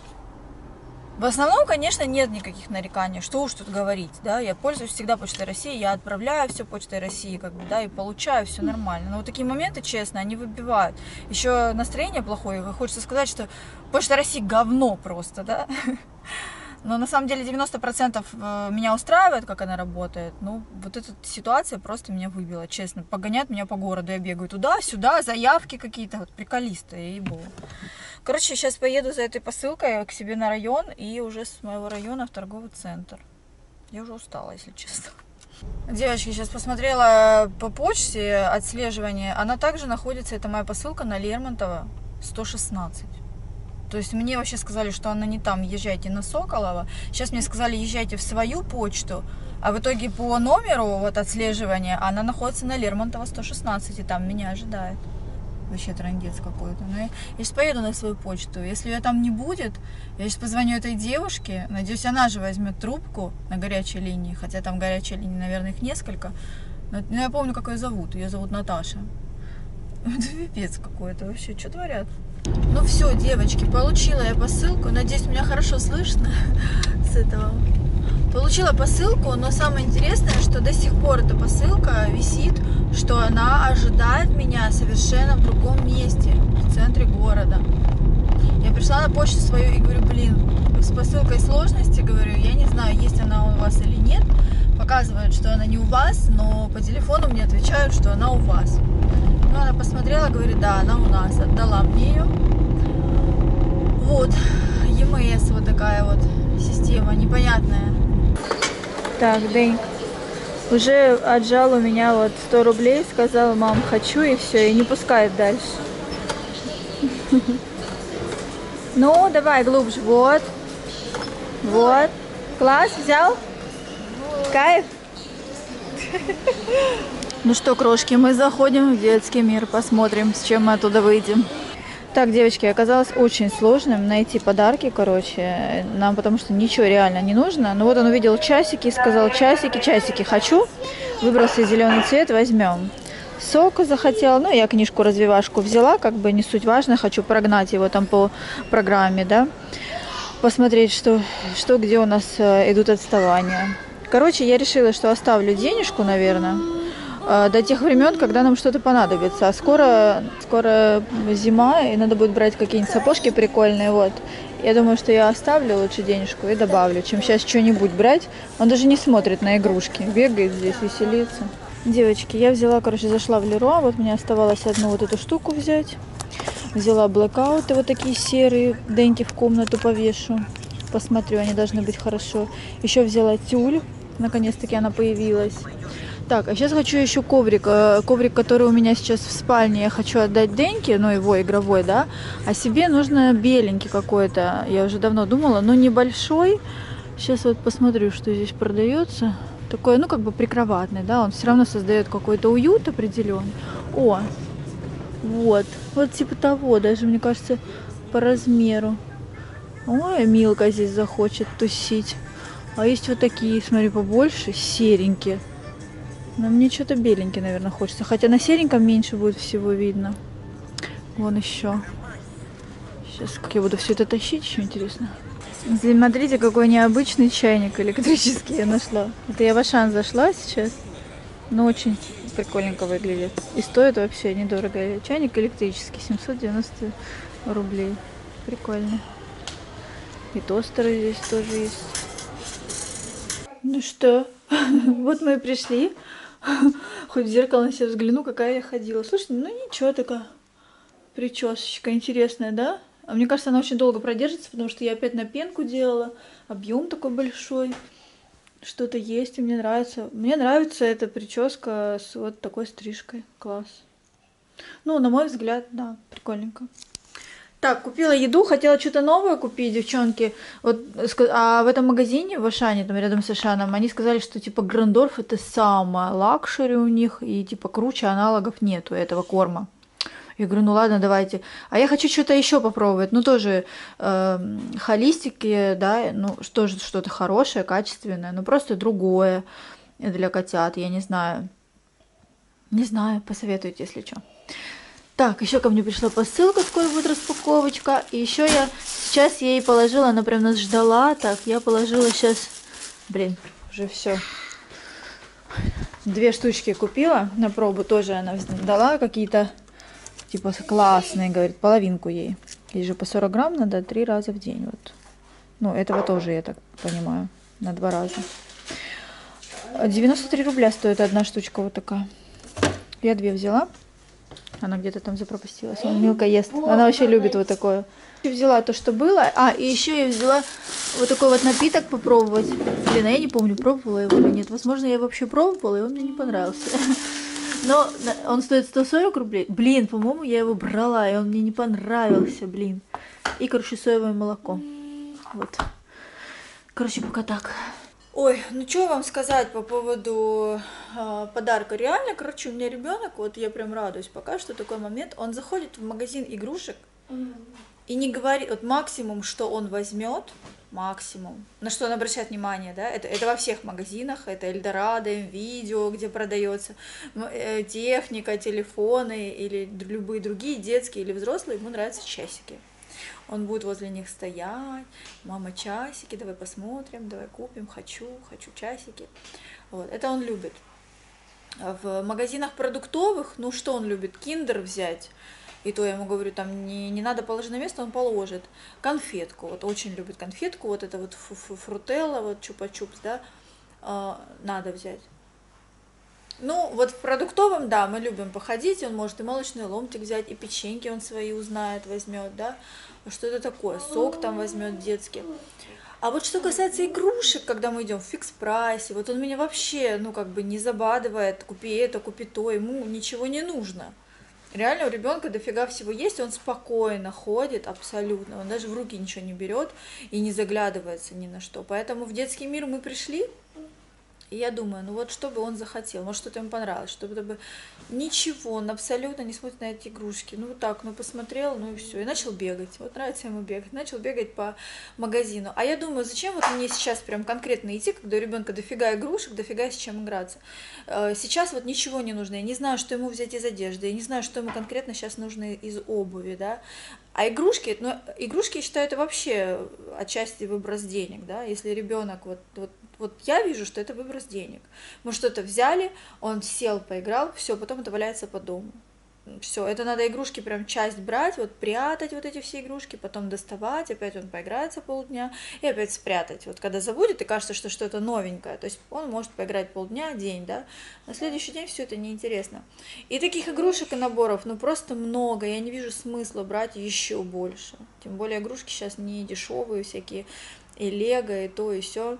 в основном, конечно, нет никаких нареканий, что уж тут говорить, да, я пользуюсь всегда Почтой России, я отправляю все Почтой России, как бы, да, и получаю, все нормально. Но вот такие моменты, честно, они выбивают. Еще настроение плохое, хочется сказать, что Почта России говно просто, да. Но на самом деле девяносто процентов меня устраивает, как она работает. Ну, вот эта ситуация просто меня выбила, честно. Погоняют меня по городу, я бегаю туда-сюда, заявки какие-то, вот приколисты, ей-богу. Короче, сейчас поеду за этой посылкой к себе на район и уже с моего района в торговый центр. Я уже устала, если честно. Девочки, сейчас посмотрела по почте отслеживание. Она также находится, это моя посылка, на Лермонтова сто шестнадцать. То есть мне вообще сказали, что она не там, езжайте на Соколова. Сейчас мне сказали, езжайте в свою почту. А в итоге по номеру вот отслеживания она находится на Лермонтова сто шестнадцать, и там меня ожидает. Вообще трындец какой-то. Но я, я сейчас поеду на свою почту. Если ее там не будет, я сейчас позвоню этой девушке. Надеюсь, она же возьмет трубку на горячей линии. Хотя там горячей линии, наверное, их несколько. Но, но я помню, как ее зовут. Ее зовут Наташа. Это пипец какой-то вообще. Что творят? Ну все, девочки, получила я посылку. Надеюсь, меня хорошо слышно с этого. Получила посылку, но самое интересное, что до сих пор эта посылка висит, что она ожидает меня совершенно в другом месте, в центре города. Я пришла на почту свою и говорю, блин, с посылкой сложности, говорю, я не знаю, есть она у вас или нет. Показывают, что она не у вас, но по телефону мне отвечают, что она у вас. Ну, она посмотрела, говорит, да, она у нас, отдала мне ее. Вот, и эм эс, вот такая вот система непонятная. Так, Дэнь уже отжал у меня вот сто рублей, сказал, мам, хочу, и все, и не пускает дальше. Ну, давай глубже, вот, вот, класс, взял? Кайф? Ну что, крошки, мы заходим в детский мир, посмотрим, с чем мы оттуда выйдем. Так, девочки, оказалось очень сложным найти подарки, короче, нам потому что ничего реально не нужно. Ну вот он увидел часики, сказал, часики, часики хочу, выбрался зеленый цвет, возьмем. Сок захотел, ну я книжку-развивашку взяла, как бы не суть важно, хочу прогнать его там по программе, да, посмотреть, что, что где у нас идут отставания. Короче, я решила, что оставлю денежку, наверное, до тех времен, когда нам что-то понадобится. А скоро, скоро зима, и надо будет брать какие-нибудь сапожки прикольные, вот. Я думаю, что я оставлю лучше денежку и добавлю, чем сейчас что-нибудь брать. Он даже не смотрит на игрушки, бегает здесь, веселится. Девочки, я взяла, короче, зашла в Леруа, вот мне оставалось одну вот эту штуку взять. Взяла блэкауты вот такие серые, Деньки в комнату повешу. Посмотрю, они должны быть хорошо. Еще взяла тюль, наконец-таки она появилась. Так, а сейчас хочу еще коврик, коврик, который у меня сейчас в спальне, я хочу отдать Деньке, ну его игровой, да, а себе нужно беленький какой-то, я уже давно думала, но небольшой. Сейчас вот посмотрю, что здесь продается. Такой, ну как бы прикроватный, да, он все равно создает какой-то уют определенный. О, вот, вот типа того, даже мне кажется по размеру. Ой, Милка здесь захочет тусить. А есть вот такие, смотри, побольше, серенькие. Но мне что-то беленький, наверное, хочется. Хотя на сереньком меньше будет всего видно. Вон еще. Сейчас как я буду все это тащить, еще интересно. Смотрите, какой необычный чайник электрический я нашла. Это я в Ашан зашла сейчас. Но очень прикольненько выглядит. И стоит вообще недорого. Чайник электрический, семьсот девяносто рублей. Прикольно. И тостеры здесь тоже есть. Ну что, вот мы и пришли. Хоть в зеркало на себя взгляну, какая я ходила. Слушай, ну ничего, такая причесочка интересная, да? А мне кажется, она очень долго продержится, потому что я опять на пенку делала. Объем такой большой. Что-то есть, и мне нравится. Мне нравится эта прическа с вот такой стрижкой. Класс. Ну, на мой взгляд, да, прикольненько. Так, купила еду, хотела что-то новое купить, девчонки. Вот, а в этом магазине в Ашане, там рядом с Ашаном, они сказали, что типа Грандорф это самое лакшери у них, и типа круче аналогов нету этого корма. Я говорю, ну ладно, давайте. А я хочу что-то еще попробовать. Ну тоже э, холистики, да, ну тоже что-то хорошее, качественное, но просто другое. для котят, я не знаю. Не знаю, посоветуйте, если что. Так, еще ко мне пришла посылка, скоро будет распаковочка. И еще я сейчас ей положила, она прям нас ждала. Так, я положила сейчас, блин, уже все. Две штучки купила на пробу, тоже она дала какие-то, типа, классные, говорит, половинку ей. Ей же по сорок грамм надо три раза в день, вот. Ну, этого тоже, я так понимаю, на два раза. девяносто три рубля стоит одна штучка вот такая. Я две взяла. Она где-то там запропастилась. Он Милка ест. Она вообще любит вот такое. Я взяла то, что было. А, и еще я взяла вот такой вот напиток попробовать. Блин, а я не помню, пробовала его или нет. Возможно, я вообще пробовала, и он мне не понравился. Но он стоит сто сорок рублей. Блин, по-моему, я его брала, и он мне не понравился, блин. И, короче, соевое молоко. Вот. Короче, пока так. Ой, ну что вам сказать по поводу э, подарка? Реально, короче, у меня ребенок, вот я прям радуюсь пока, что такой момент, он заходит в магазин игрушек и не говорит, вот максимум, что он возьмет, максимум, на что он обращает внимание, да, это, это во всех магазинах, это Эльдорадо, Видео, где продается э, техника, телефоны или любые другие детские или взрослые, ему нравятся часики. Он будет возле них стоять, мама, часики, давай посмотрим, давай купим, хочу, хочу часики. Вот, это он любит. В магазинах продуктовых, ну что он любит, киндер взять, и то я ему говорю, там не, не надо положить на место, он положит. Конфетку, вот очень любит конфетку, вот это вот фрутелла, вот чупа-чупс, да, э, надо взять. Ну, вот в продуктовом, да, мы любим походить, он может и молочный ломтик взять, и печеньки он свои узнает, возьмет, да, что это такое, сок там возьмет детский. А вот что касается игрушек, когда мы идем в фикс-прайсе, вот он меня вообще, ну, как бы не забадывает, купи это, купи то, ему ничего не нужно. Реально у ребенка дофига всего есть, он спокойно ходит, абсолютно, он даже в руки ничего не берет и не заглядывается ни на что. Поэтому в детский мир мы пришли, и я думаю, ну вот что бы он захотел, может что-то ему понравилось, чтобы бы ничего, он абсолютно не смотрит на эти игрушки, ну вот так, ну посмотрел, ну и все, и начал бегать, вот нравится ему бегать, начал бегать по магазину. А я думаю, зачем вот мне сейчас прям конкретно идти, когда у ребенка дофига игрушек, дофига с чем играться. Сейчас вот ничего не нужно, я не знаю, что ему взять из одежды, я не знаю, что ему конкретно сейчас нужно из обуви, да. А игрушки, ну, игрушки, я считаю, это вообще отчасти выброс денег, да, если ребенок, вот, вот, вот я вижу, что это выброс денег. Мы что-то взяли, он сел, поиграл, все, потом это валяется по дому. Все, это надо игрушки прям часть брать, вот прятать вот эти все игрушки, потом доставать, опять он поиграется полдня и опять спрятать. Вот когда забудет и кажется, что что-то новенькое, то есть он может поиграть полдня, день, да, на следующий день все это неинтересно. И таких игрушек и наборов, ну просто много, я не вижу смысла брать еще больше. Тем более игрушки сейчас не дешевые всякие, и лего, и то, и все.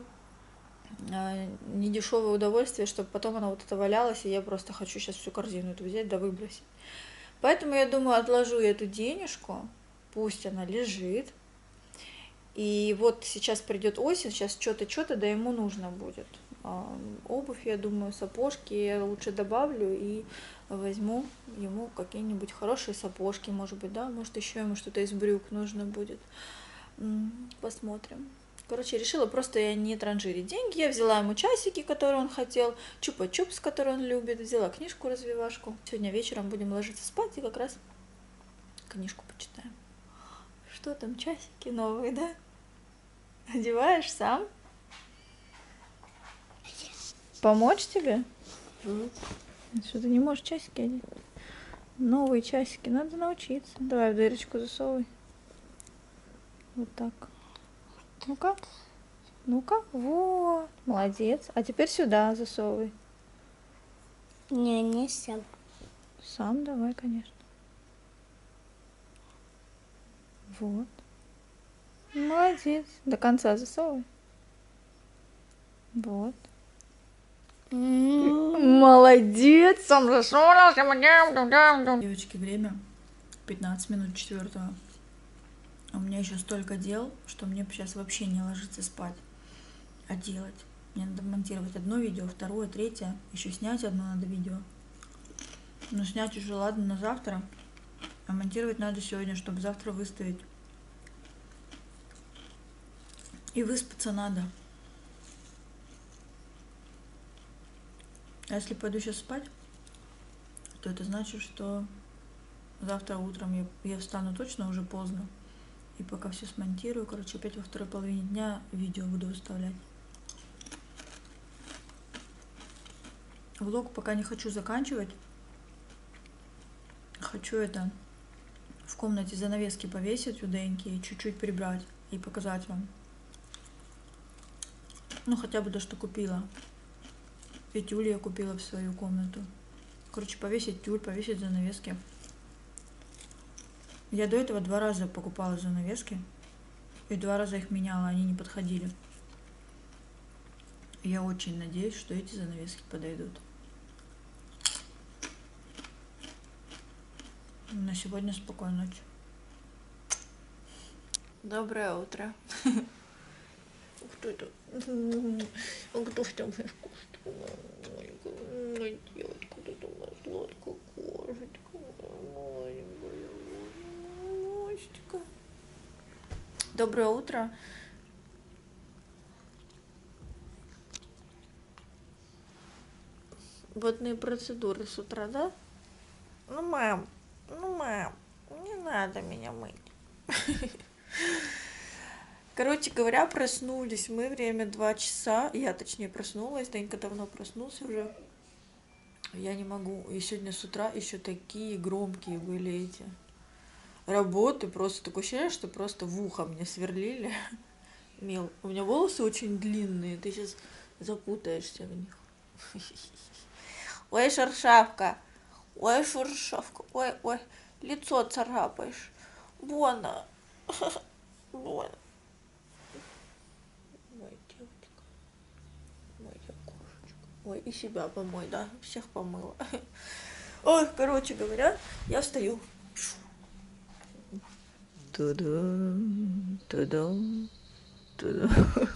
Не дешевое удовольствие, чтобы потом она вот это валялась, и я просто хочу сейчас всю корзину эту взять да выбросить. Поэтому я думаю, отложу эту денежку, пусть она лежит. И вот сейчас придет осень, сейчас что-то, что-то, да ему нужно будет. А, обувь, я думаю, сапожки я лучше добавлю и возьму ему какие-нибудь хорошие сапожки, может быть, да, может еще ему что-то из брюк нужно будет. Посмотрим. Короче, решила просто я не транжирить деньги. Я взяла ему часики, которые он хотел, чупа-чупс, который он любит, взяла книжку-развивашку. Сегодня вечером будем ложиться спать и как раз книжку почитаем. Что там, часики новые, да? Одеваешь сам? Помочь тебе? Что ты не можешь часики одеть? Новые часики, надо научиться. Давай в дырочку засовывай. Вот так. Ну-ка, ну-ка, вот, молодец. А теперь сюда засовывай. Не, не сам. Сам давай, конечно. Вот. Молодец. До конца засовывай. Вот. Молодец, сам засунул. Девочки, время пятнадцать минут четвертого. У меня еще столько дел, что мне сейчас вообще не ложиться спать, а делать. Мне надо монтировать одно видео, второе, третье, еще снять одно надо видео. Но снять уже ладно на завтра, а монтировать надо сегодня, чтобы завтра выставить. И выспаться надо. А если пойду сейчас спать, то это значит, что завтра утром я, я встану точно уже поздно. И пока все смонтирую, короче, опять во второй половине дня видео буду выставлять. Влог пока не хочу заканчивать. Хочу это в комнате занавески повесить уденькие и чуть-чуть прибрать и показать вам. Ну, хотя бы то, что купила. И тюль я купила в свою комнату. Короче, повесить тюль, повесить занавески. Я до этого два раза покупала занавески. И два раза их меняла, они не подходили. Я очень надеюсь, что эти занавески подойдут. На сегодня спокойной ночи. Доброе утро. Кто это? Кто в том моя девочка, тут у нас сладкая кошечка. Маленькая. Доброе утро. Водные процедуры с утра, да? Ну, мам, ну, мам, не надо меня мыть. Короче говоря, проснулись мы, время два часа, я точнее проснулась, Данька давно проснулся уже, я не могу, и сегодня с утра еще такие громкие были эти работы, просто такое ощущение, что просто в ухо мне сверлили. Мил, у меня волосы очень длинные, ты сейчас запутаешься в них. Ой, шершавка, ой, шершавка, ой, ой, лицо царапаешь, вон, вон. Ой, и себя помой, да, всех помыла. Ой, короче говоря, я встаю. Тудум, тудум, тудум.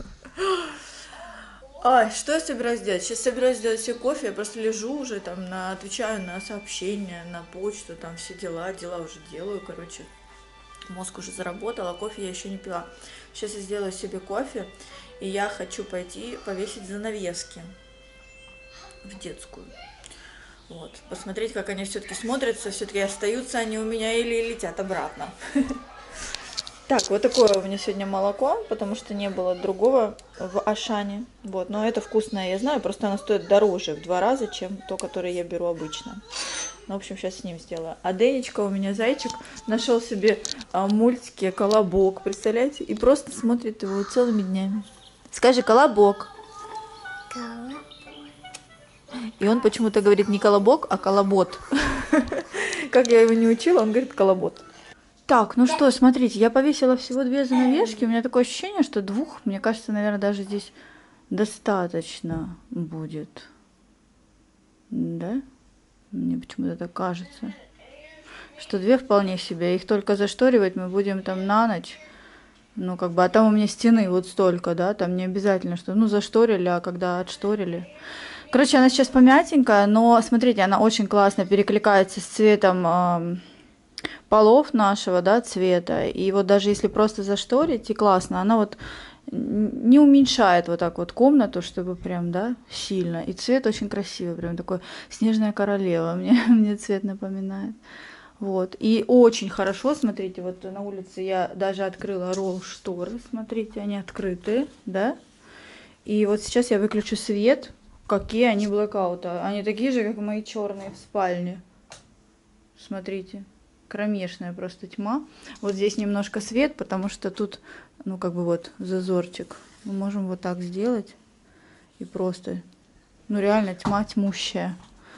Ай, что я собираюсь делать? Сейчас собираюсь сделать себе кофе, я просто лежу уже там, на, отвечаю на сообщения, на почту, там все дела, дела уже делаю, короче. Мозг уже заработал, а кофе я еще не пила. Сейчас я сделаю себе кофе, и я хочу пойти повесить занавески в детскую. Вот. Посмотреть, как они все-таки смотрятся, все-таки остаются они у меня или летят обратно. Так, вот такое у меня сегодня молоко, потому что не было другого в Ашане. Вот, но это вкусное, я знаю, просто оно стоит дороже в два раза, чем то, которое я беру обычно. Ну, в общем, сейчас с ним сделаю. А Денечка у меня, зайчик, нашел себе а, мультики «Колобок», представляете? И просто смотрит его целыми днями. Скажи «Колобок». Колобок. И он почему-то говорит не колобок, а колобот. Как я его не учила, он говорит колобот. Так, ну что, смотрите, я повесила всего две занавески. У меня такое ощущение, что двух, мне кажется, наверное, даже здесь достаточно будет. Да? Мне почему-то так кажется. Что две вполне себе. Их только зашторивать мы будем там на ночь. Ну, как бы, а там у меня стены вот столько, да, там не обязательно, что, ну, зашторили, а когда отшторили. Короче, она сейчас помятенькая, но, смотрите, она очень классно перекликается с цветом э, полов нашего, да, цвета. И вот даже если просто зашторить, и классно, она вот не уменьшает вот так вот комнату, чтобы прям, да, сильно. И цвет очень красивый, прям такой снежная королева, мне, мне цвет напоминает. Вот, и очень хорошо, смотрите, вот на улице я даже открыла ролл-шторы, смотрите, они открытые, да. И вот сейчас я выключу свет. Какие они блэкаута. Они такие же, как мои черные в спальне. Смотрите. Кромешная просто тьма. Вот здесь немножко свет, потому что тут, ну, как бы вот зазорчик. Мы можем вот так сделать. И просто, ну, реально тьма тьмущая.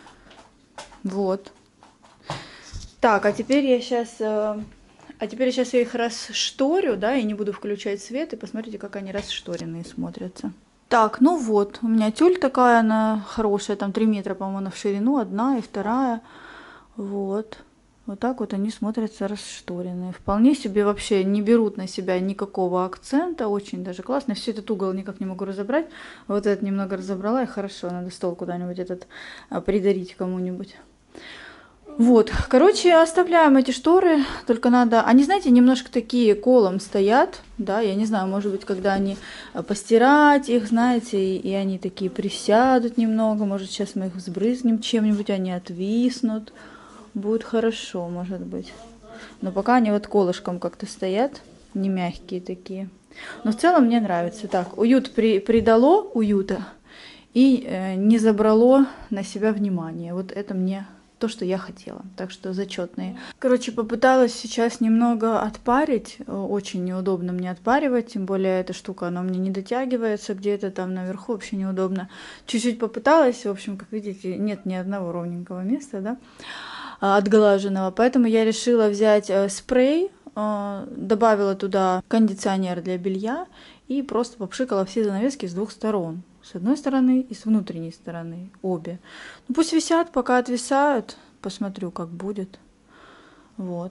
Вот. Так, а теперь я сейчас... А теперь я сейчас я их расшторю, да, и не буду включать свет. И посмотрите, как они расшторенные смотрятся. Так, ну вот, у меня тюль такая, она хорошая, там три метра, по-моему, в ширину, одна и вторая, вот, вот так вот они смотрятся расшторенные, вполне себе вообще не берут на себя никакого акцента, очень даже классно, все этот угол никак не могу разобрать, вот этот немного разобрала, и хорошо, надо стол куда-нибудь этот придарить кому-нибудь. Вот, короче, оставляем эти шторы, только надо, они, знаете, немножко такие колом стоят, да, я не знаю, может быть, когда они постирать их, знаете, и, и они такие присядут немного, может, сейчас мы их взбрызнем чем-нибудь, они отвиснут, будет хорошо, может быть, но пока они вот колышком как-то стоят, не мягкие такие, но в целом мне нравится. Так, уют при, придало уюта и э, не забрало на себя внимание, вот это мне то, что я хотела, так что зачетные. Короче, попыталась сейчас немного отпарить, очень неудобно мне отпаривать, тем более эта штука, она мне не дотягивается, где-то там наверху вообще неудобно. Чуть-чуть попыталась, в общем, как видите, нет ни одного ровненького места, да, отглаженного, поэтому я решила взять спрей, добавила туда кондиционер для белья и просто попшикала все занавески с двух сторон. С одной стороны и с внутренней стороны, обе. Ну, пусть висят, пока отвисают. Посмотрю, как будет. Вот.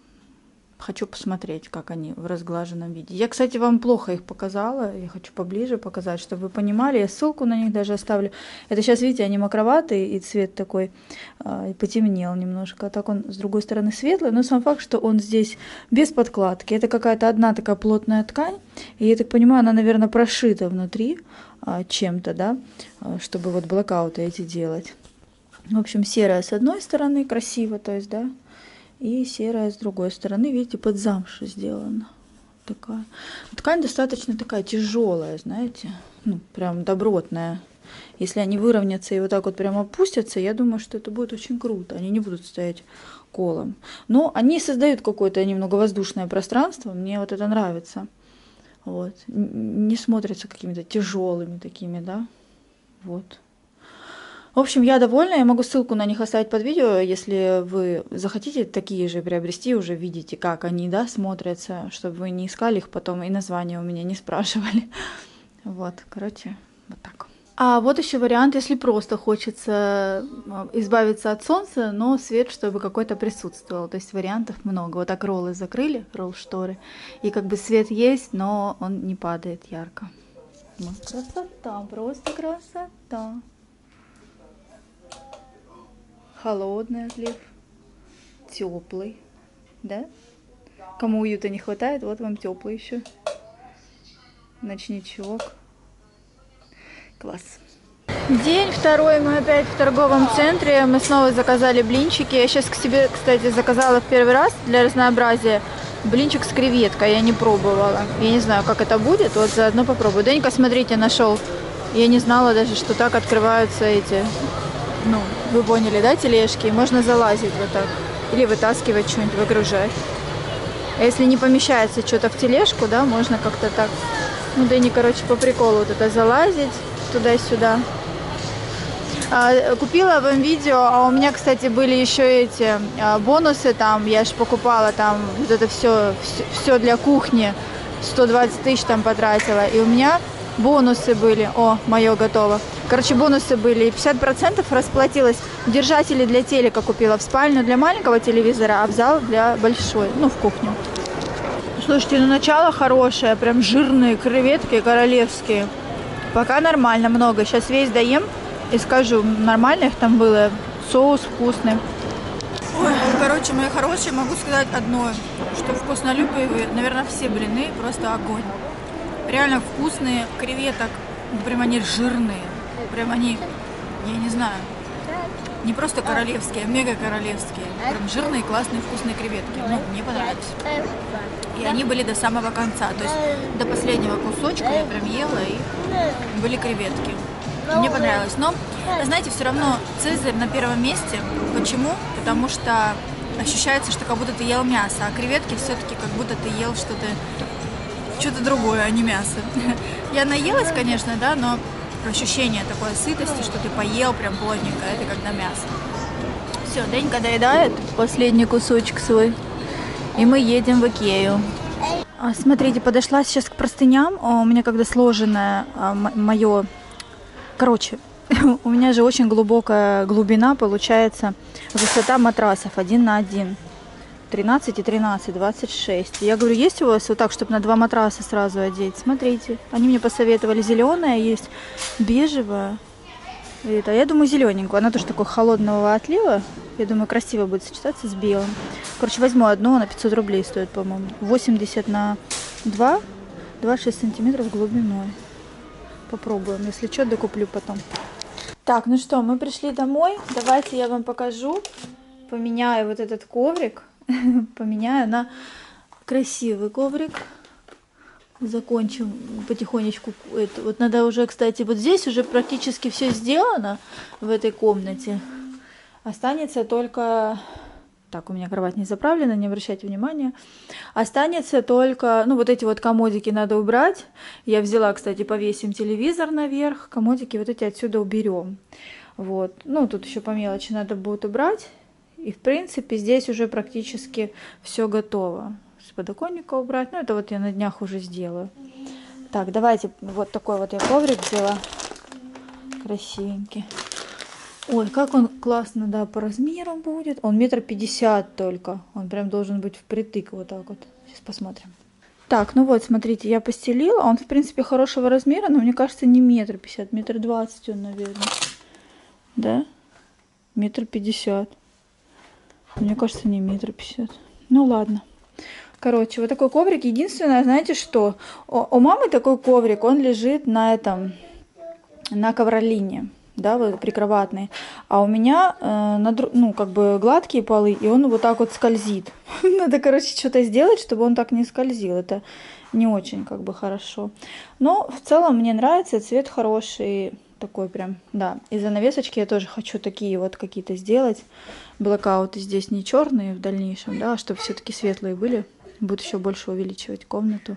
Хочу посмотреть, как они в разглаженном виде. Я, кстати, вам плохо их показала. Я хочу поближе показать, чтобы вы понимали. Я ссылку на них даже оставлю. Это сейчас, видите, они мокроватые, и цвет такой э, потемнел немножко. А так он с другой стороны светлый. Но сам факт, что он здесь без подкладки. Это какая-то одна такая плотная ткань. И я так понимаю, она, наверное, прошита внутри чем-то, да, чтобы вот блокауты эти делать. В общем, серая с одной стороны, красиво, то есть, да, и серая с другой стороны, видите, под замшу сделана. Такая. Ткань достаточно такая тяжелая, знаете, ну, прям добротная. Если они выровнятся и вот так вот прям опустятся, я думаю, что это будет очень круто. Они не будут стоять колом. Но они создают какое-то немного воздушное пространство, мне вот это нравится. Вот. Не смотрятся какими-то тяжелыми такими, да. Вот. В общем, я довольна. Я могу ссылку на них оставить под видео, если вы захотите такие же приобрести, уже видите, как они, да, смотрятся, чтобы вы не искали их потом и названия у меня не спрашивали. Вот, короче, вот так. А вот еще вариант, если просто хочется избавиться от солнца, но свет, чтобы какой-то присутствовал. То есть вариантов много. Вот так роллы закрыли, ролл-шторы, и как бы свет есть, но он не падает ярко. Вот. Красота, просто красота. Холодный отлив, теплый, да? Кому уюта не хватает, вот вам теплый еще. Ночничок. Класс. День второй, мы опять в торговом центре. Мы снова заказали блинчики. Я сейчас к себе, кстати, заказала в первый раз для разнообразия блинчик с креветкой. Я не пробовала. Я не знаю, как это будет. Вот заодно попробую. Денька, смотрите, нашел. Я не знала даже, что так открываются эти, ну, вы поняли, да, тележки. Можно залазить вот так. Или вытаскивать что-нибудь, выгружать. А если не помещается что-то в тележку, да, можно как-то так. Ну, Дэнни, короче, по приколу вот это залазить туда-сюда. А, купила вам видео, а у меня, кстати, были еще эти а, бонусы там. Я же покупала там вот это все, все, все для кухни. сто двадцать тысяч там потратила. И у меня бонусы были. О, мое готово. Короче, бонусы были. И пятьдесят процентов расплатилась. Держатели для телека купила в спальню для маленького телевизора, а в зал для большой, ну, в кухню. Слушайте, ну начало хорошее. Прям жирные креветки королевские. Пока нормально, много. Сейчас весь доем и скажу, нормально их там было. Соус вкусный. Ой, короче, мои хорошие, могу сказать одно, что вкуснолюбивые, наверное, все блины просто огонь. Реально вкусные, креветок, прям они жирные. Прям они, я не знаю, не просто королевские, а мега королевские. Прям жирные, классные, вкусные креветки. Ну, мне понравились. И они были до самого конца, то есть до последнего кусочка я прям ела, и были креветки. Мне понравилось. Но, знаете, все равно Цезарь на первом месте. Почему? Потому что ощущается, что как будто ты ел мясо, а креветки все-таки как будто ты ел что-то что-то другое, а не мясо. Я наелась, конечно, да, но ощущение такой сытости, что ты поел прям плотненько, это когда мясо. Все, Денька доедает последний кусочек свой. И мы едем в Икею. Смотрите, подошла сейчас к простыням. У меня когда сложенное мое... Короче, у меня же очень глубокая глубина, получается, высота матрасов один на один. тринадцать и тринадцать, двадцать шесть. Я говорю, есть у вас вот так, чтобы на два матраса сразу одеть? Смотрите. Они мне посоветовали, зеленая есть, бежевая. Это, я думаю, зелененькую. Она тоже такой холодного отлива. Я думаю, красиво будет сочетаться с белым. Короче, возьму одну, она пятьсот рублей стоит, по-моему. восемьдесят на два, двадцать шесть сантиметров глубиной. Попробуем. Если что, докуплю потом. Так, ну что, мы пришли домой. Давайте я вам покажу. Поменяю вот этот коврик. Поменяю на красивый коврик. Закончим потихонечку. Это. Вот надо уже, кстати, вот здесь уже практически все сделано в этой комнате. Останется только... Так, у меня кровать не заправлена, не обращайте внимания. Останется только... Ну, вот эти вот комодики надо убрать. Я взяла, кстати, повесим телевизор наверх. Комодики вот эти отсюда уберем. Вот. Ну, тут еще по мелочи надо будет убрать. И, в принципе, здесь уже практически все готово. С подоконника убрать. Ну, это вот я на днях уже сделаю. Так, давайте. Вот такой вот я коврик взяла. Красивенький. Ой, как он классно, да, по размеру будет. Он метр пятьдесят только. Он прям должен быть впритык вот так вот. Сейчас посмотрим. Так, ну вот, смотрите, я постелила. Он, в принципе, хорошего размера, но мне кажется, не метр пятьдесят, метр двадцать он, наверное. Да? Метр пятьдесят. Мне кажется, не метр пятьдесят. Ну ладно. Короче, вот такой коврик. Единственное, знаете что? У, у мамы такой коврик, он лежит на этом, на ковролине. Да, вот прикроватные, а у меня э, на, ну, как бы гладкие полы, и он вот так вот скользит. Надо, короче, что-то сделать, чтобы он так не скользил. Это не очень, как бы, хорошо. Но в целом мне нравится, цвет хороший, такой прям, да. И занавесочки я тоже хочу такие вот какие-то сделать. Блэкауты здесь не черные в дальнейшем, да, чтобы все-таки светлые были. Буду еще больше увеличивать комнату.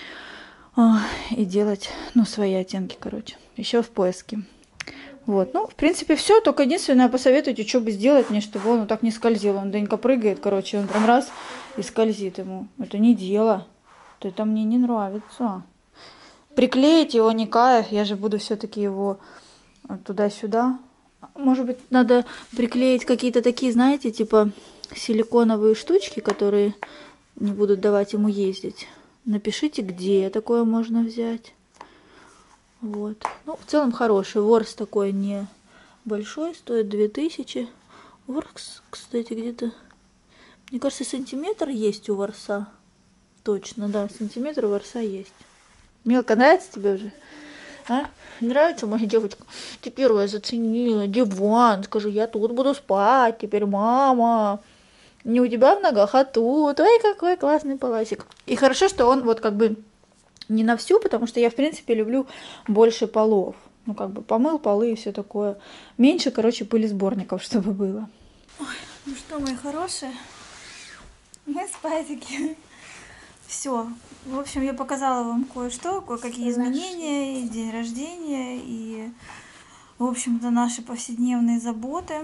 А, и делать, ну, свои оттенки, короче. Еще в поиске. Вот, ну, в принципе, все. Только единственное, посоветуйте, что бы сделать мне, чтобы он вот так не скользил. Он Денька прыгает, короче, он прям раз и скользит ему. Это не дело. Это мне не нравится. Приклеить его не кайф. Я же буду все-таки его туда-сюда. Может быть, надо приклеить какие-то такие, знаете, типа силиконовые штучки, которые не будут давать ему ездить. Напишите, где такое можно взять. Вот. Ну, в целом хороший. Ворс такой не большой, стоит две тысячи. Ворс, кстати, где-то, мне кажется, сантиметр есть у ворса. Точно, да, сантиметр у ворса есть. Мелко, нравится тебе уже? А? Нравится моя девочка? Ты первая заценила. Диван. Скажи, я тут буду спать теперь, мама. Не у тебя в ногах, а тут. Ой, какой классный паласик. И хорошо, что он вот как бы... Не на всю, потому что я, в принципе, люблю больше полов. Ну, как бы помыл полы и все такое. Меньше, короче, пылесборников, чтобы было. Ой, ну что, мои хорошие, мы спасики. Все. В общем, я показала вам кое-что, кое-какие изменения, и день рождения, и, в общем-то, наши повседневные заботы.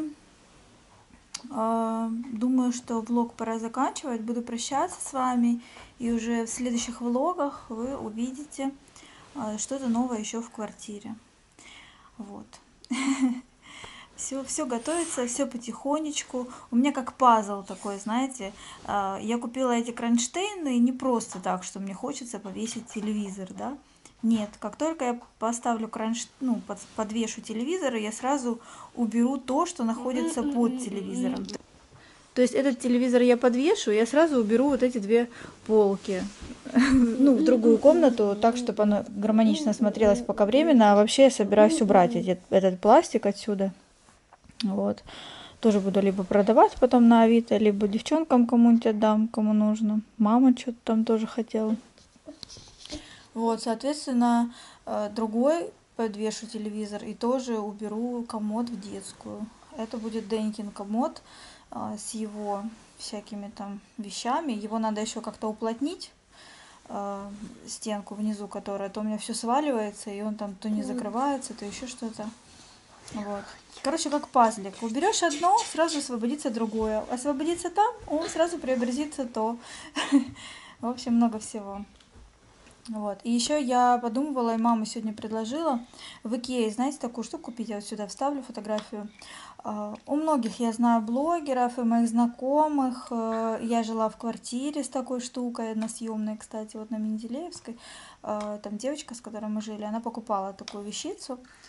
Думаю, что влог пора заканчивать. Буду прощаться с вами. И уже в следующих влогах вы увидите что-то новое еще в квартире. Вот. Все, все готовится, все потихонечку. У меня как пазл такой, знаете. Я купила эти кронштейны не просто так, что мне хочется повесить телевизор, да. Нет, как только я поставлю кронш... ну, под... подвешу телевизор, я сразу уберу то, что находится под телевизором. То есть этот телевизор я подвешу, я сразу уберу вот эти две полки, ну, в другую комнату, так, чтобы оно гармонично смотрелось пока временно. А вообще я собираюсь убрать эти... этот пластик отсюда. Вот. Тоже буду либо продавать потом на Авито, либо девчонкам кому-нибудь отдам, кому нужно. Мама что-то там тоже хотела. Вот, соответственно, другой подвешу телевизор и тоже уберу комод в детскую. Это будет Денькин комод с его всякими там вещами. Его надо еще как-то уплотнить, стенку внизу, которая, то у меня все сваливается, и он там то не закрывается, то еще что-то. Вот. Короче, как пазлик. Уберешь одно, сразу освободится другое. Освободится там, он сразу преобразится то. В общем, много всего. Вот. И еще я подумывала, и мама сегодня предложила в Икее, знаете, такую штуку купить. Я вот сюда вставлю фотографию. У многих, я знаю, блогеров и моих знакомых. Я жила в квартире с такой штукой, на съемной, кстати, вот на Менделеевской. Там девочка, с которой мы жили, она покупала такую вещицу.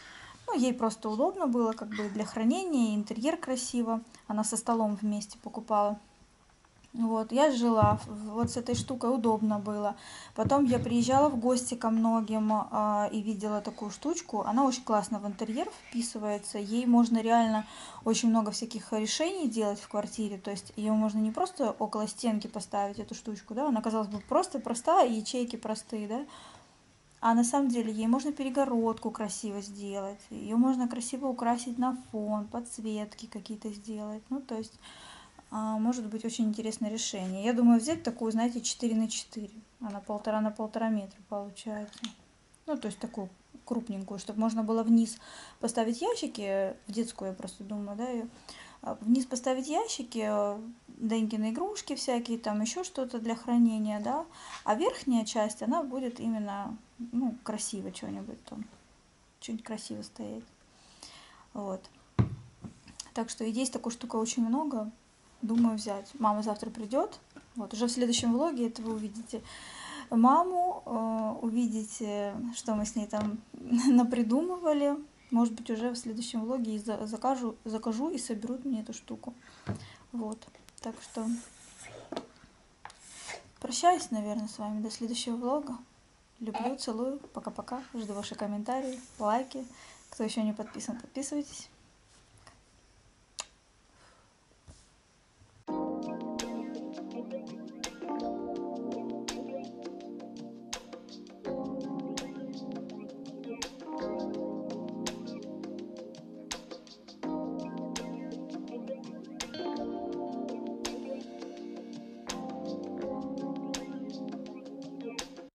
Ну, ей просто удобно было, как бы для хранения, интерьер красиво. Она со столом вместе покупала. Вот, я жила, вот с этой штукой удобно было. Потом я приезжала в гости ко многим а, и видела такую штучку. Она очень классно в интерьер вписывается. Ей можно реально очень много всяких решений делать в квартире. То есть ее можно не просто около стенки поставить, эту штучку, да, она, казалось бы, просто простая, ячейки простые, да. А на самом деле ей можно перегородку красиво сделать. Ее можно красиво украсить на фон, подсветки какие-то сделать. Ну, то есть... может быть очень интересное решение. Я думаю взять такую, знаете, четыре на четыре. Она полтора на полтора метра получается. Ну, то есть такую крупненькую, чтобы можно было вниз поставить ящики. В детскую я просто думаю, да, ее. Вниз поставить ящики, Денькины игрушки всякие, там еще что-то для хранения, да. А верхняя часть, она будет именно, ну, красиво что-нибудь там. Что-нибудь красиво стоять. Вот. Так что идей с такой штукой очень много. Думаю взять. Мама завтра придет. Вот, уже в следующем влоге это вы увидите маму, э, увидите, что мы с ней там напридумывали. Может быть, уже в следующем влоге и за, закажу, закажу и соберут мне эту штуку. Вот. Так что прощаюсь, наверное, с вами до следующего влога. Люблю, целую. Пока-пока. Жду ваши комментарии, лайки. Кто еще не подписан, подписывайтесь.